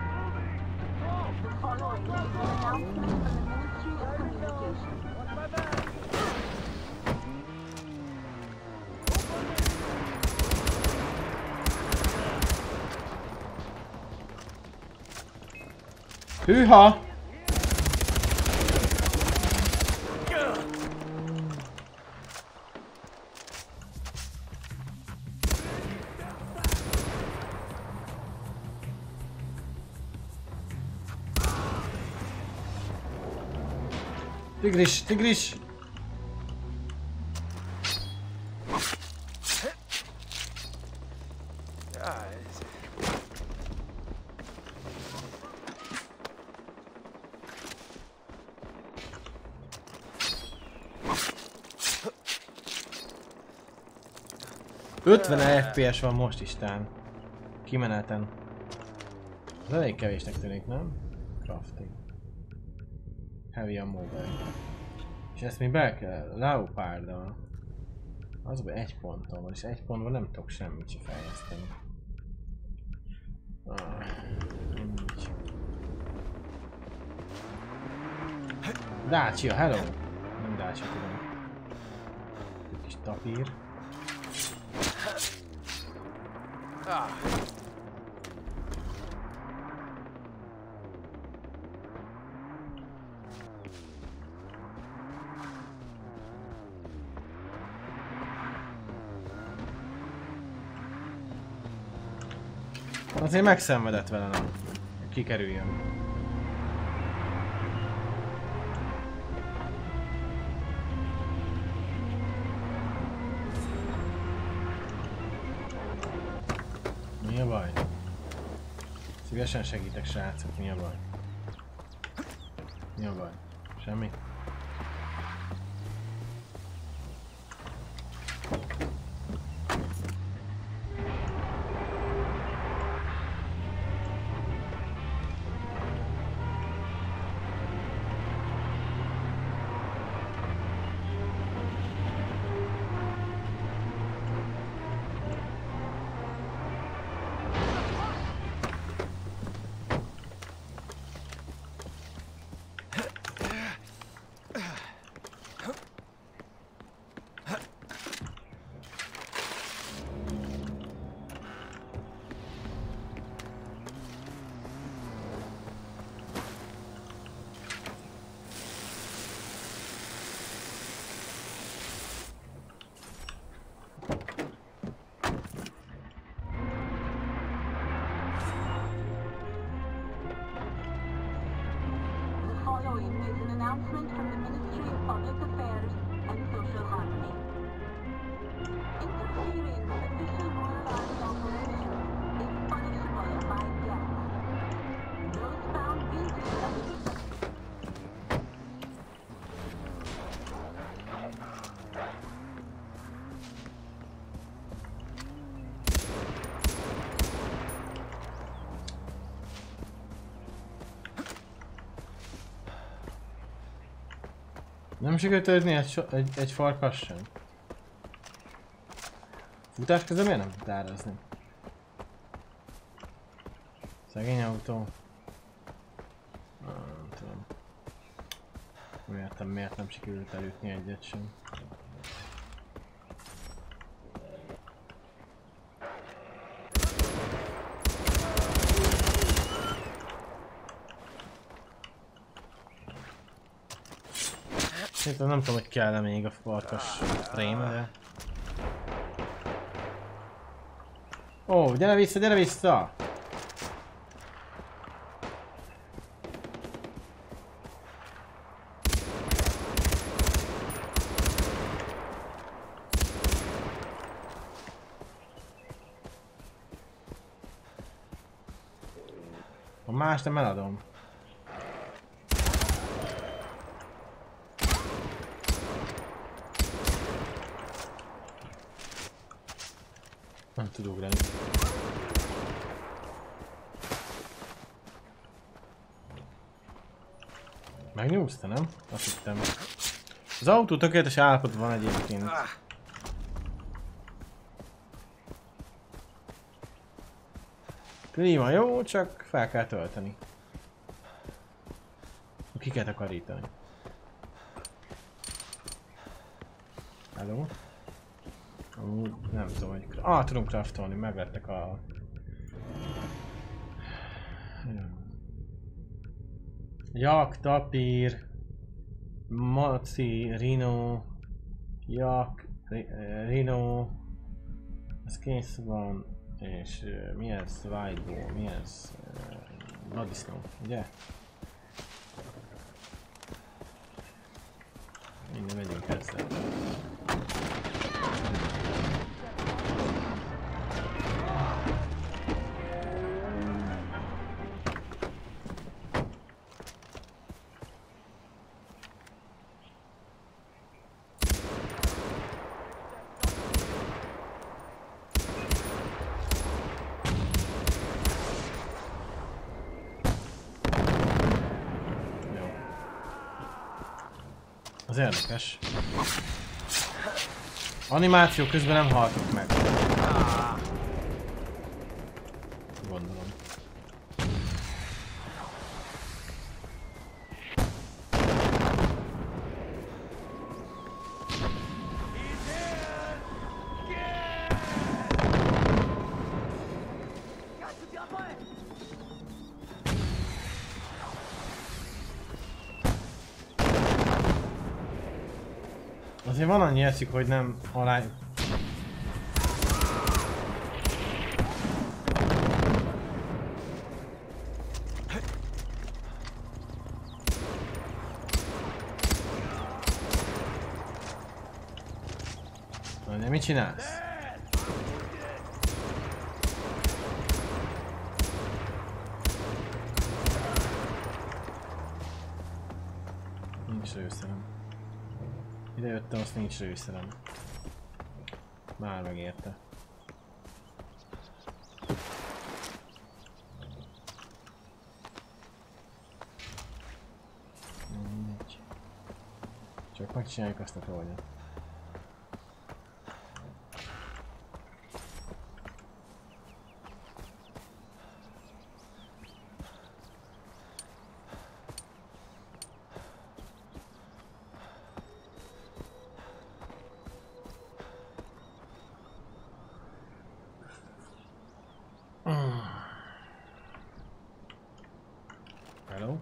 Hűha! Tigris, tigris! ...50 FPS van most istán. Kimeneten. Ez elég kevésnek tűnik, nem? Crafting. Heavy ammo bag. És ezt még be kell... Leopárddal. Az be 1 ponttal van, és 1 pontban nem tudok semmit se fejleszteni. Nincs. Dacia, hello! Nem Dacia tudom. Egy kis tapír. Azért megszenvedett vele, nem? Kikerüljön. Mi a baj? Szívesen segítek, srácok, mi a baj? Mi a baj? Semmi? Nem sikerült ölni egy farkas sem. Futás közben miért nem tud árazni? Szegény autó. Nem tudom. Miért nem sikerült elütni egyet sem. Nem tudom, hogy kell-e még a farkas frame, de... Ó, gyere vissza, gyere vissza! A más nem eladom. Nem tud ugrani. Megnyúzta, nem? Azt hittem. Az autó tökéletes állapotban van egyébként. Klíma jó, csak fel kell tölteni. Ki kell takarítani. Hello? Nem tudom, hogy... tudunk craftolni, meglettek a... Jak, tapír, maci, rino, jak, rino, ez kész van, és mi ez? Whitebow, mi ez? Vadisznó, ugye? Minden megyünk ezzel. Az érdekes. Animáció közben nem haltok meg. Gondolom. Azért van annyi eszik, hogy nem alá... De mit csinálsz? Nincs lőszerem. Ide jöttem, azt nincs lőszerem. Már megérte. Mindegy. Csak megcsináljuk azt a toldjat. Hello?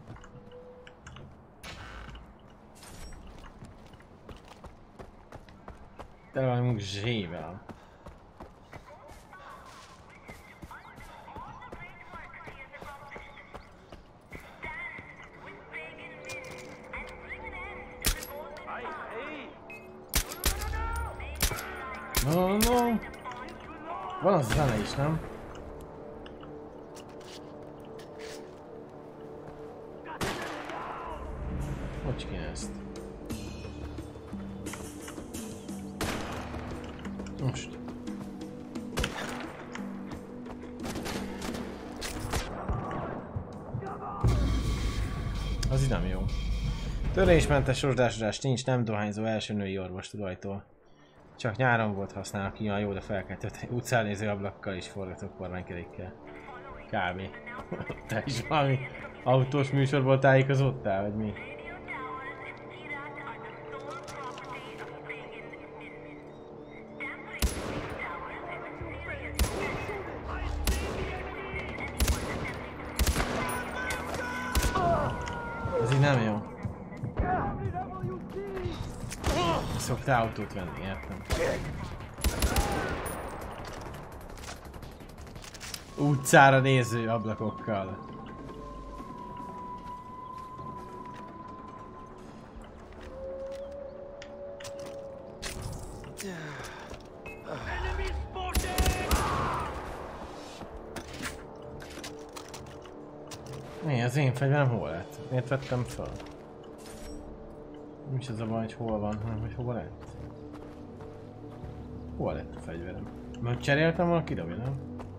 Tele vagyunk zsével. No. Van az zene is, nem? Hogy kéne ezt? Most. Az így nem jó. Törésmentes sorozásodás nincs, nem dohányzó első női orvos tulajtól. Csak nyáron volt használnak ki a jó, de fel kell tölteni utcánéző ablakkal és forgatók kormánykerékkel. Kb. Te is valami autós műsorból tájékozódtál, vagy mi? Ez így nem jó. Szoktál autót venni, értem. Utcára néző ablakokkal. Mi, az én fegyverem hol lett? Miért vettem fel? Nem is az a baj, hogy hol van, hanem hogy hol lett. Hol lett a fegyverem? Mert cseréltem volna, kidobja, nem?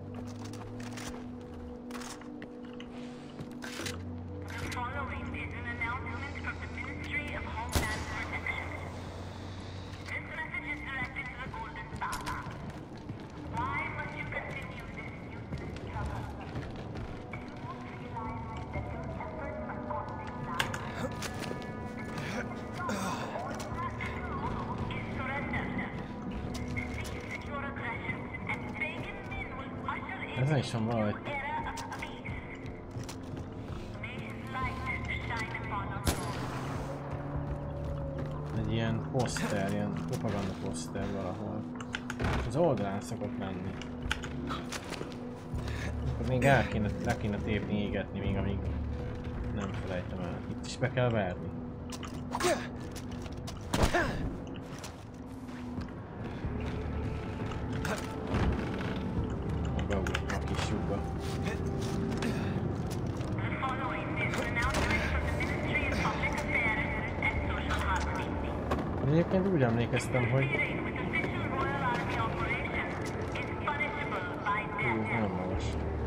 Ezen is van valahogy. Egy ilyen poszter, ilyen propaganda poszter valahol. Az oldalán szokott lenni. Akkor még le kéne tépni, égetni még amíg nem felejtem el. Itt is be kell verni. Egyébként úgy emlékeztem, hogy... Nem magas.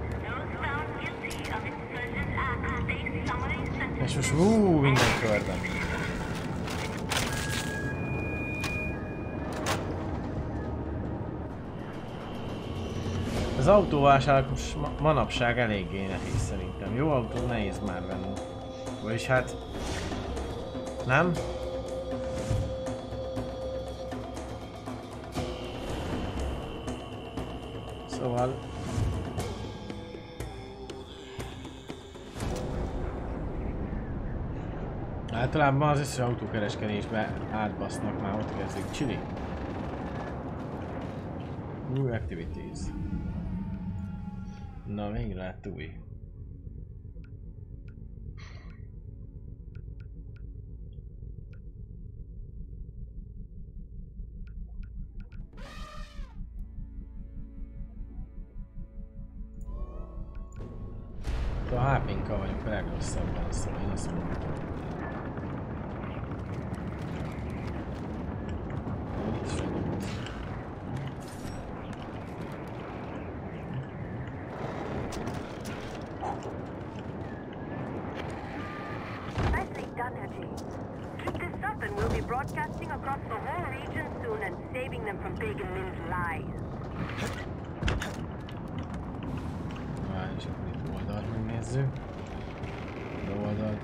És most minden körben. Az autóvásárlás most manapság eléggé nehéz szerintem. Jó autó nehéz már venni. Vagyis hát... Nem? Szóval... Általában az összes autókereskedésbe átbasznak, már ott kezdik. Chili. New activities. Na, még lett új. A HP-nkkal vagyunk a legrosszabban, szóval én azt mondom. Itt is vagyunk. Nicely done, Haji. Keep this up and we'll be broadcasting across the whole region soon and saving them from Pagan Min's lies. Várj, és akkor itt oldalt megnézzük. De oldalt...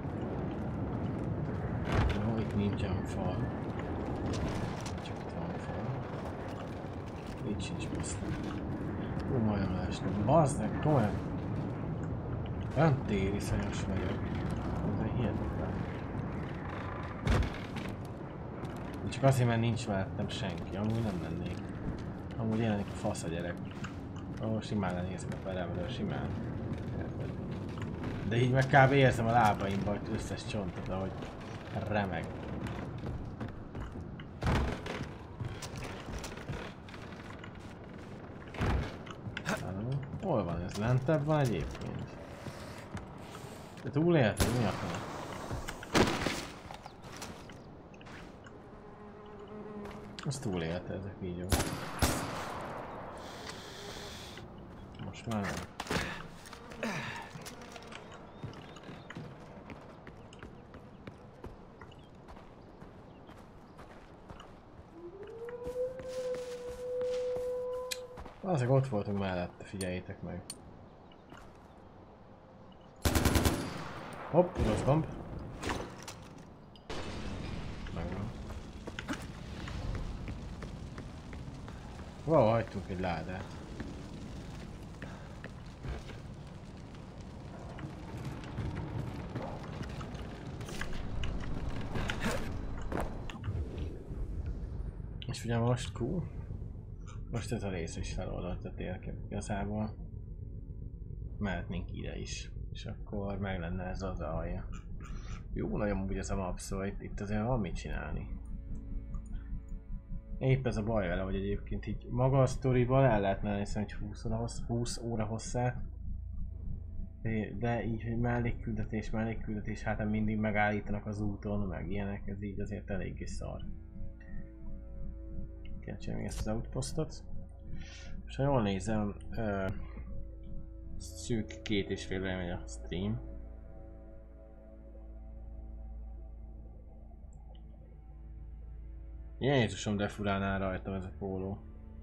Jó, itt nincsen fal. Csak itt van fal. Itt sincs pusztán. Majdnem leestem. Bazd meg, komolyan! Olyan tériszonyos vagyok. Ez hihetetlen. Csak azért, mert nincs mellettem senki. Amúgy nem lennék. Amúgy jelenik a fasz a gyerek. Ahol simán lenézek a peremről, simán. De így meg kb. Érzem a lábaimban az összes csontot, ahogy remeg. Hol van ez? Lentebb van egyébként? De túléltem, mi a fene? Az túlélte ezek így jó. Most már nem. Azok ott voltunk mellette, figyeljétek meg. Hopp, rossz gomb. Megvan. Valahol hagytunk egy ládát. És ugye most most ez a rész is feloldott a térkép igazából. Mehetnénk ide is. És akkor meg lenne ez az alja. Jó, nagyon úgy ez a map, szóval itt azért van mit csinálni. Épp ez a baj vele, hogy egyébként így maga a sztoriban el lehetne nézni, hogy 20 óra hosszát. De így, hogy mellékküldetés, hát mindig megállítanak az úton, meg ilyenek, ez így azért eléggé szar. Kell csinálni ezt az outpostot. És ha jól nézem, szűk 2,5 óra megy a stream. Jézusom, de furán áll rajtam ez a póló.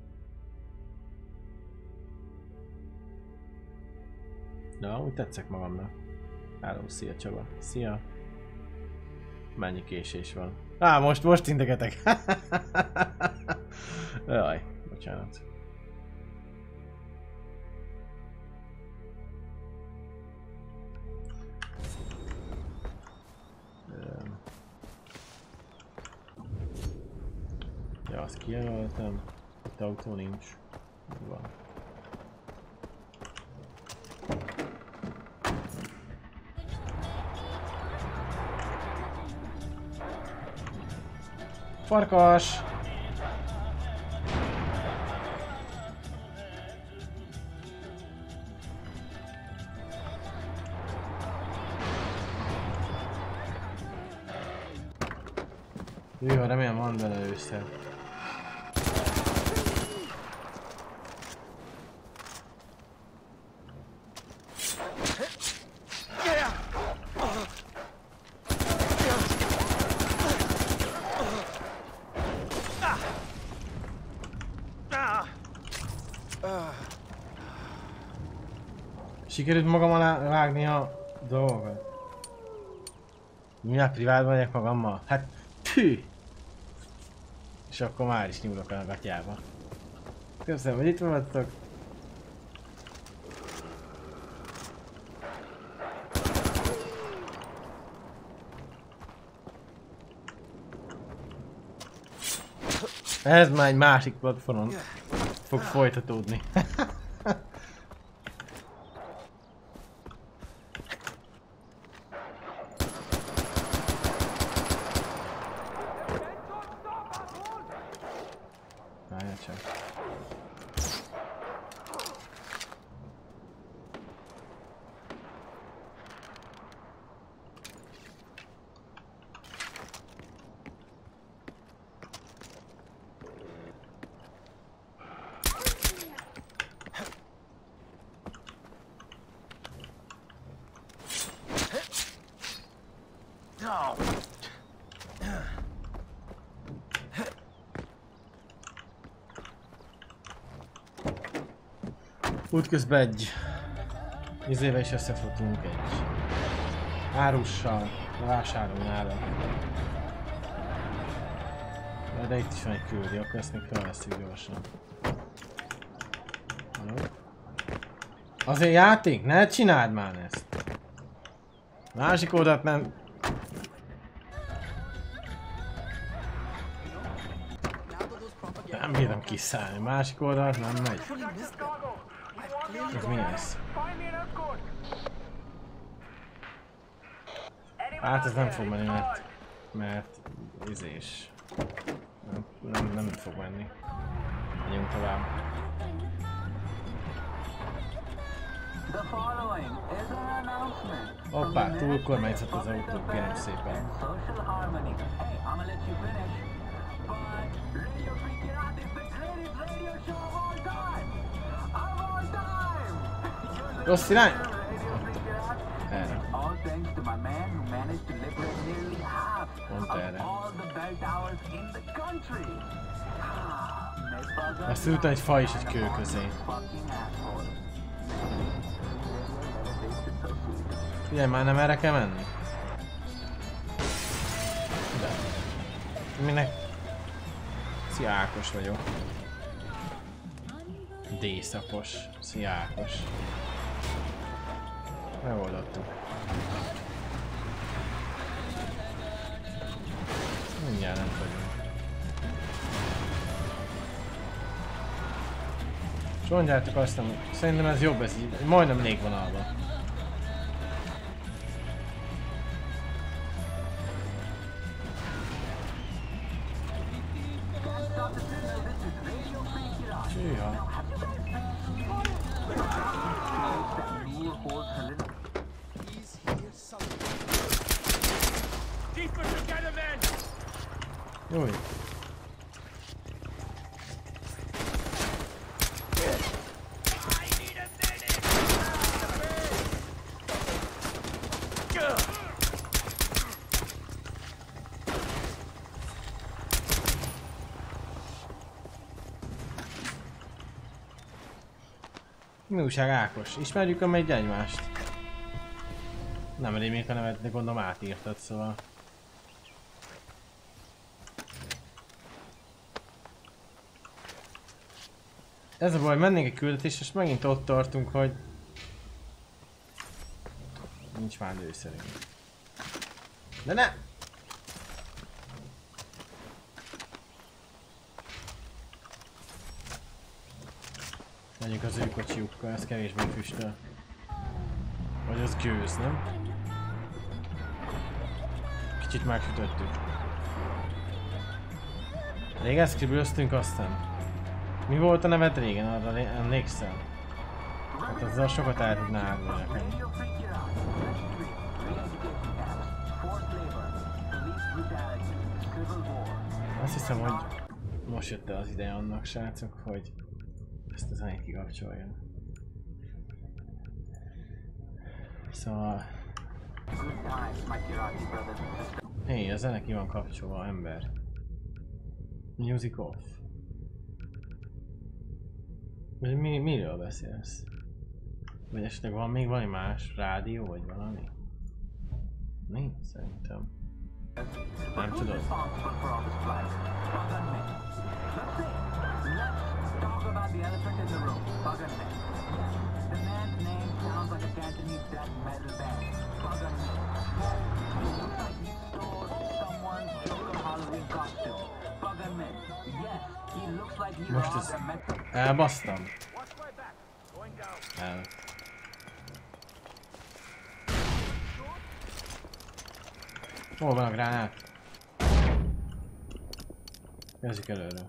De úgy tetszek magamnak. Hello, szia Csaba. Szia. Mennyi késés van. Most integetek. Jaj, bocsánat. Ja, azt kijelöltem. Itt autó nincs. Van. Farkas! Jó, remélem van bele össze. Sikerült magam alá vágni a dolgokat. Miért privátban vagyok magammal? Hát tű! És akkor már is nyúlok a gatyába. Köszönöm, hogy itt vagytok. Ez már egy másik platformon fog folytatódni. Útközben egy izével is összefogtunk egy árussal, vásárolni nála. De itt is van egy küldi, akkor ezt még felveszünk gyorsan. Azért játék, ne csináld már ezt! Másik oldalt nem... Nem bírom kiszállni, másik oldalt nem megy. Ez mi ez? Hát ez nem fog menni, mert izés. Nem fog menni. Menjünk tovább. Hoppá, túl kormányzott az autó, kérem szépen. Rossz irány? Erre. Pont erre. Ezt ültem egy fa és egy kő közé. Figyelj, már nem erre kell menni? De. Minek? Szia Ákos vagyok. D-szakos. Szia Ákos. Megoldottuk. Mindjárt nem vagyunk. És mondjátok azt, hogy szerintem ez jobb, ez így, majdnem légvonalban. Csíha. Júj. Mi újság Ákos? Ismerjük a megy egymást? Nem rémlik a nevet, de gondolom átírtad, szóval. Ez a baj, mennénk egy küldetést, és megint ott tartunk, hogy... Nincs már lőszerünk. De ne! Menjünk az ő kocsiukkal, ez kevésbé füstöl. Vagy az gőz, nem? Kicsit megsütöttük. Régen scribblöztünk aztán. Mi volt a neved régen, arra emlékszel? Hát azzal sokat el tudná árulni nekem. Azt hiszem, hogy most jött el az ideje annak, srácok, hogy ezt a zenét kikapcsoljam. Szóval... Hé, a zene ki van kapcsolva, ember. Music off. Miről beszélsz? Vagy esetleg van még valami más? Rádió vagy valami? Nincs, szerintem. Nem tudod? Most ezt elbasztam. El. Hol van a gránát? Kezdjük előről.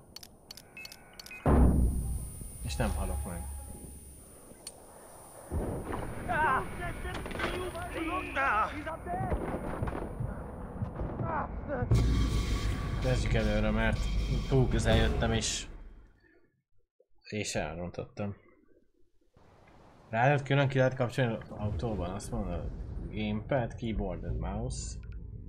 És nem halok meg. Kezdjük előre, mert túl közel jöttem és elrontottam. Rájött külön ki lehet kapcsolni az autóban, azt mondod, gamepad, keyboard and mouse.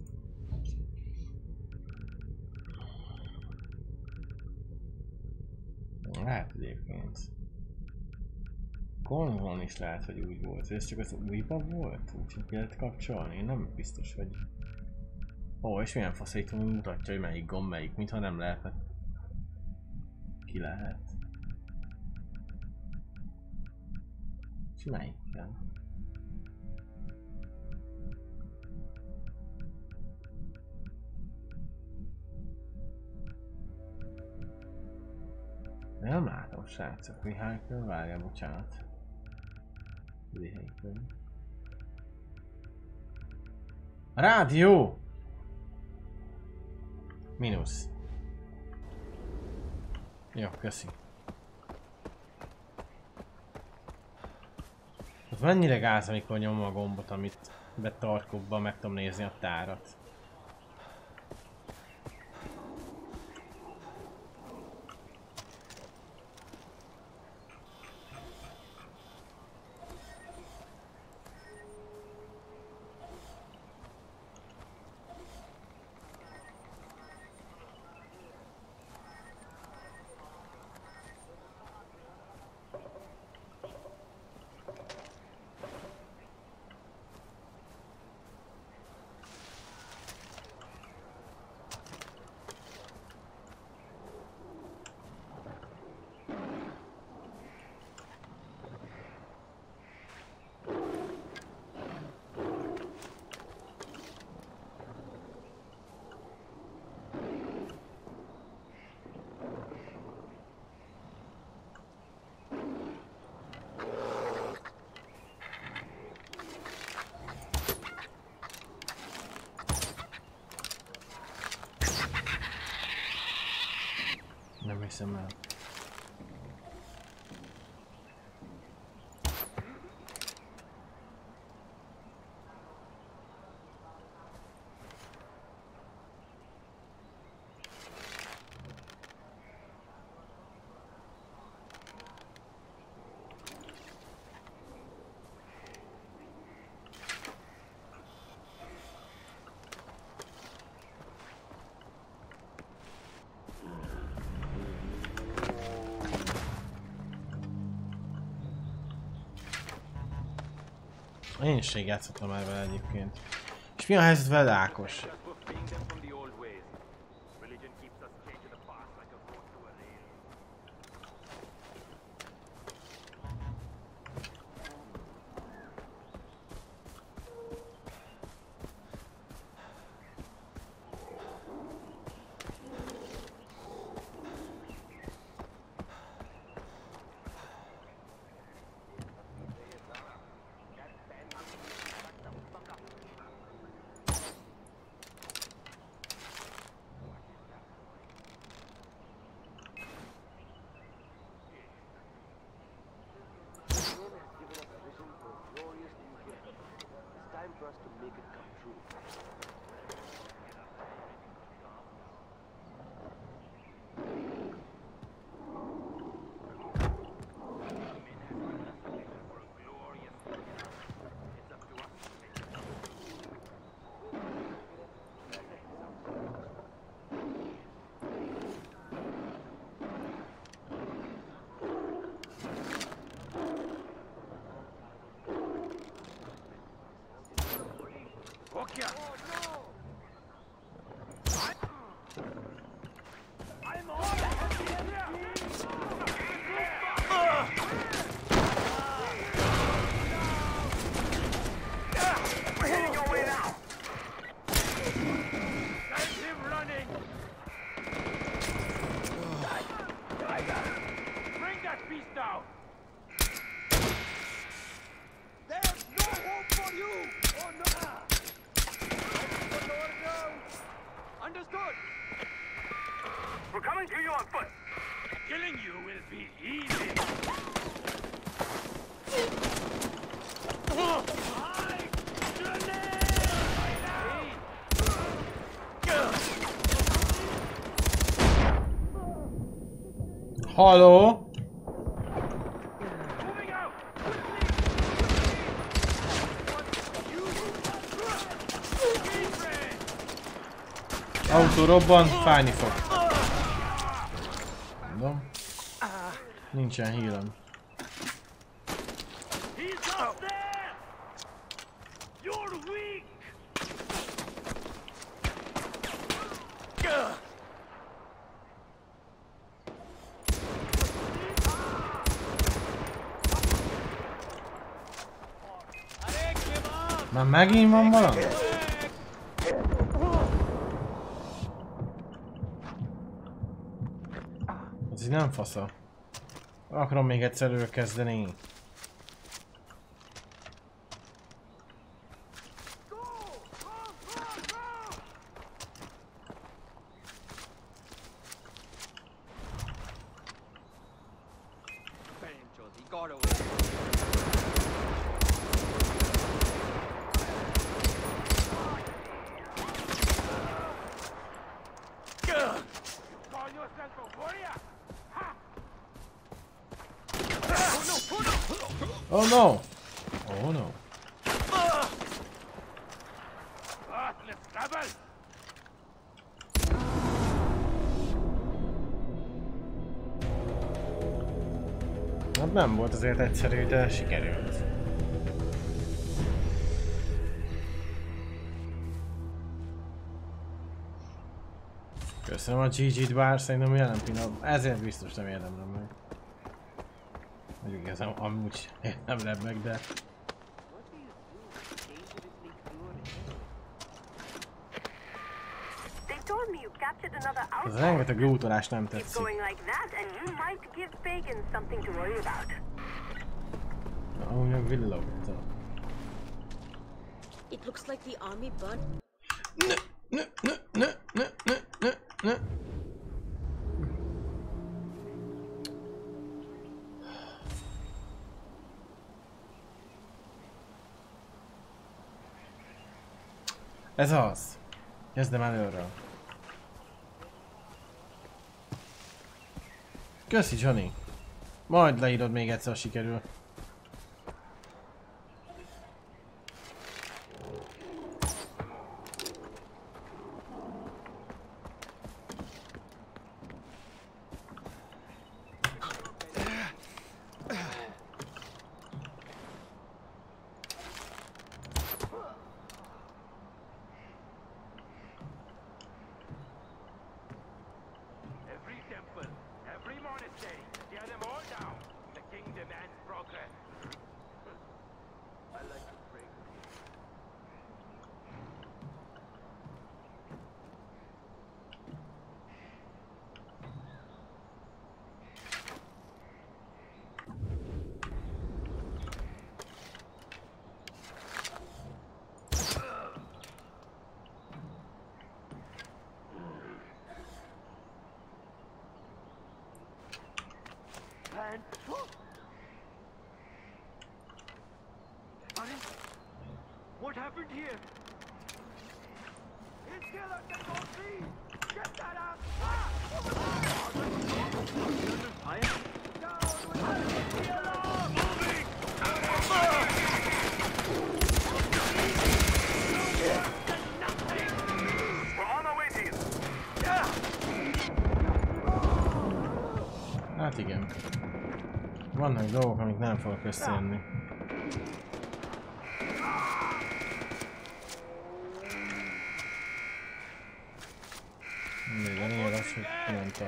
Hát egyébként. Konzolon is lehet, hogy úgy volt, ez csak az újban volt, úgyhogy ki lehet kapcsolni, én nem biztos, hogy... Ó, és milyen faszékon mutatja, hogy melyik gomb melyik, mintha nem lehetne. Ki lehet. És melyikkel? Nem látom, srácok, Mihálykön, várja, bocsánat. Mihálykön. Rádió! Minusz. Jó, köszi. Az mennyire gáz, amikor nyomom a gombot, amit betarkobban meg tudom nézni a tárat. hiszem el. Én is játszottam már vele egyébként. És mi a helyzet veled, Ákos? Halló? Autó robban, fájni fog. Mondom. Nincsen hírem. Már megint van valami? Ez így nem fasza. Akarom még egyszer előkezdeni. Oh no! Oh no! Hát nem volt azért egyszerű, de sikerült. Köszönöm a GG-t, bár szerintem jelen pillanatban ezért biztos nem érdemlem meg. Mondjuk ez amúgy érdemlem meg, de... Ez rengeteg lootolást nem tetszik. Oh, a villog. It looks like the army burned. Ez az. Kezdem előről. Köszi, Johnny. Majd leírod még egyszer, ha sikerül. What happened here? It's skeleton on me! Get that up! Hát igen. Vannak dolgok, amik nem fogok összejönni. De lényeg az, hogy mondta.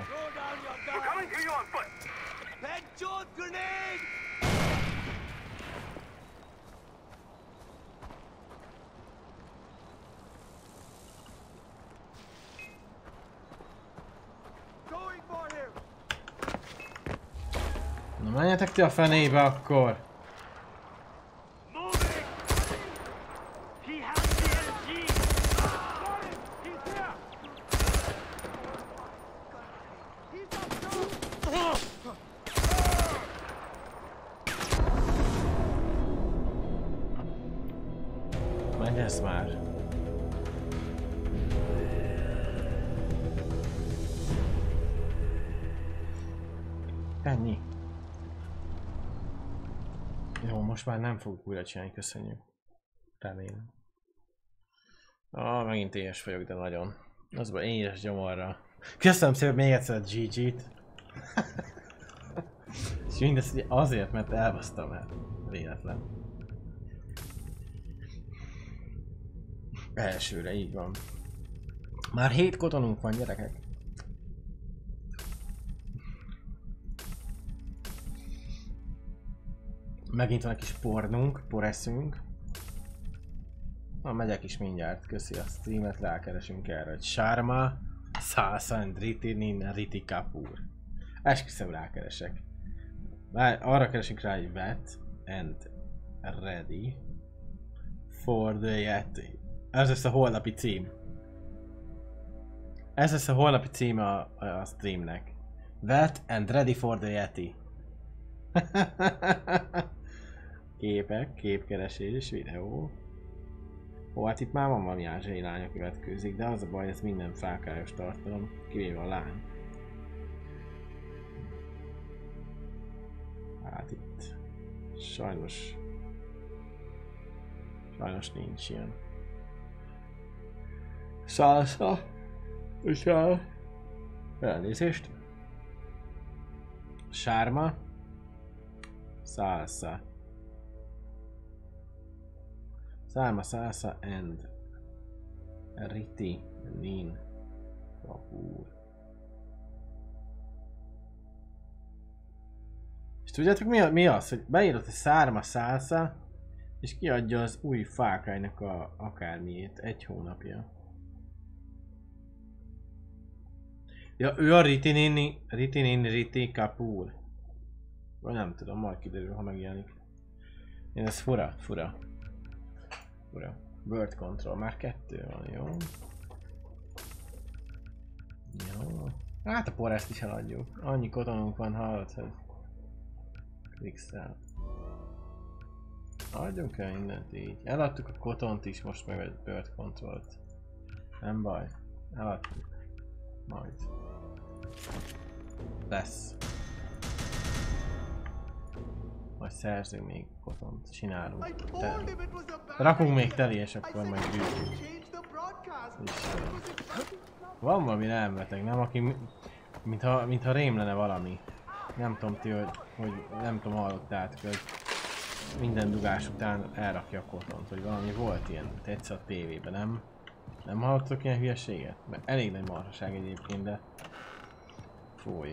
Na menjetek ti a fenébe akkor! Menj ez már! Ennyi. Jó, most már nem fogjuk újra csinálni, köszönjük. Remélem. Megint éhes vagyok, de nagyon. Az baj, éhes gyomorra. Köszönöm szépen még egyszer a GG-t. És mindezt ugye azért, mert elbasztam el. Véletlen. Elsőre, így van. Már 7 kotonunk van, gyerekek. Megint van egy kis pornunk, poreszünk. Na, megyek is mindjárt, köszi a streamet, rákeresünk erre, hogy Sharma, Salsa and Riti Kapoor. Esküszöm rákeresek. Arra keresünk rá, hogy wet and ready for the Yeti. Ez lesz a holnapi cím. Ez lesz a holnapi cím a streamnek. Wet and ready for the Yeti. Képek, képkeresés, videó. Ó, hát itt már van valami ázsiai lány, aki vetkőzik, de az a baj, ez minden fákályos tartalom, kivéve a lány. Hát itt sajnos nincs ilyen. Salsa. Elnézést. Sharma. Salsa. Salsa and Riti Kapoor. És tudjátok mi az, hogy beírod, hogy Salsa, és kiadja az új fákálynak a akármiét, 1 hónapja. Ja, ő a Riti Kapoor. Vagy nem tudom, majd kiderül, ha megjelenik. Én ez fura. Bird Control, már 2 van, jó? Jó. Hát a porrászt is eladjuk. Annyi kotonunk van, hallod, hogy... Pixel. Adjunk el mindent így. Eladtuk a kotont is, most meg egy bird controlt. Nem baj. Eladtuk. Majd. Lesz. Majd szerzünk még kotont. Csinálunk. Rakunk még teli, és akkor meg gyűjtjük. Van valami elmeteg, nem? Aki mintha rém lenne valami. Nem tudom ti, hogy nem tudom, hallottátok, hogy minden dugás után elrakja a kotont, hogy valami volt ilyen, egyszer a tévében, nem? Nem hallottok ilyen hülyeséget? Mert elég nagy marhaság egyébként, de... Fúj.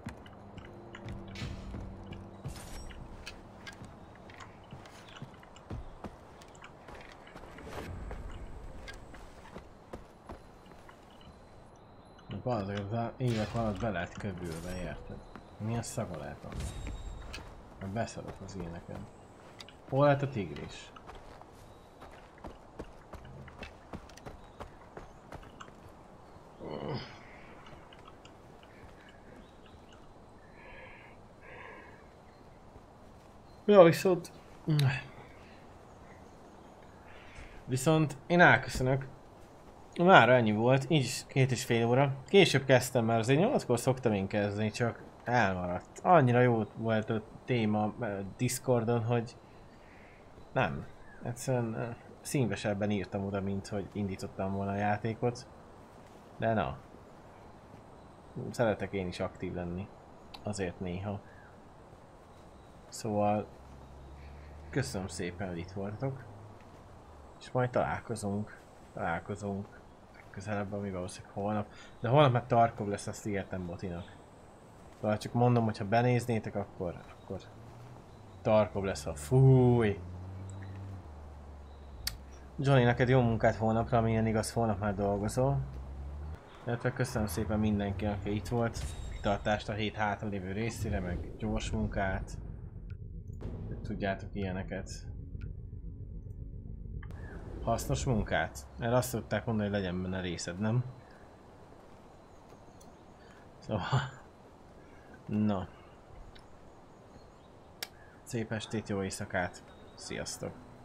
Azért az évek alatt be lehet kövülve, érted? Milyen szaga lehet annak? Mert beszarok az ilyeneken. Hol lehet a tigris? Ja, viszont én elköszönök. Mára ennyi volt, így is 2,5 óra. Később kezdtem, mert azért 8-kor szoktam én kezdeni, csak elmaradt. Annyira jó volt a téma Discordon, hogy nem. Egyszerűen színvesebben írtam oda, mint hogy indítottam volna a játékot. De na. Szeretek én is aktív lenni. Azért néha. Szóval köszönöm szépen, hogy itt voltatok. És majd találkozunk közelebb, ami valószínűleg holnap. De holnap már Tarkov lesz, azt ígértem Botinak. Szóval csak mondom, hogy ha benéznétek, akkor Tarkov lesz a fúj. Johnny, neked jó munkát holnapra, amilyen igaz, holnap már dolgozol. Illetve köszönöm szépen mindenkinek, aki itt volt. Kitartást a hét hátralévő részére, meg gyors munkát. Tudjátok ilyeneket. Hasznos munkát? Mert azt tudták mondani, hogy legyen benne részed, nem? Szóval... Na. Szép estét, jó éjszakát. Sziasztok!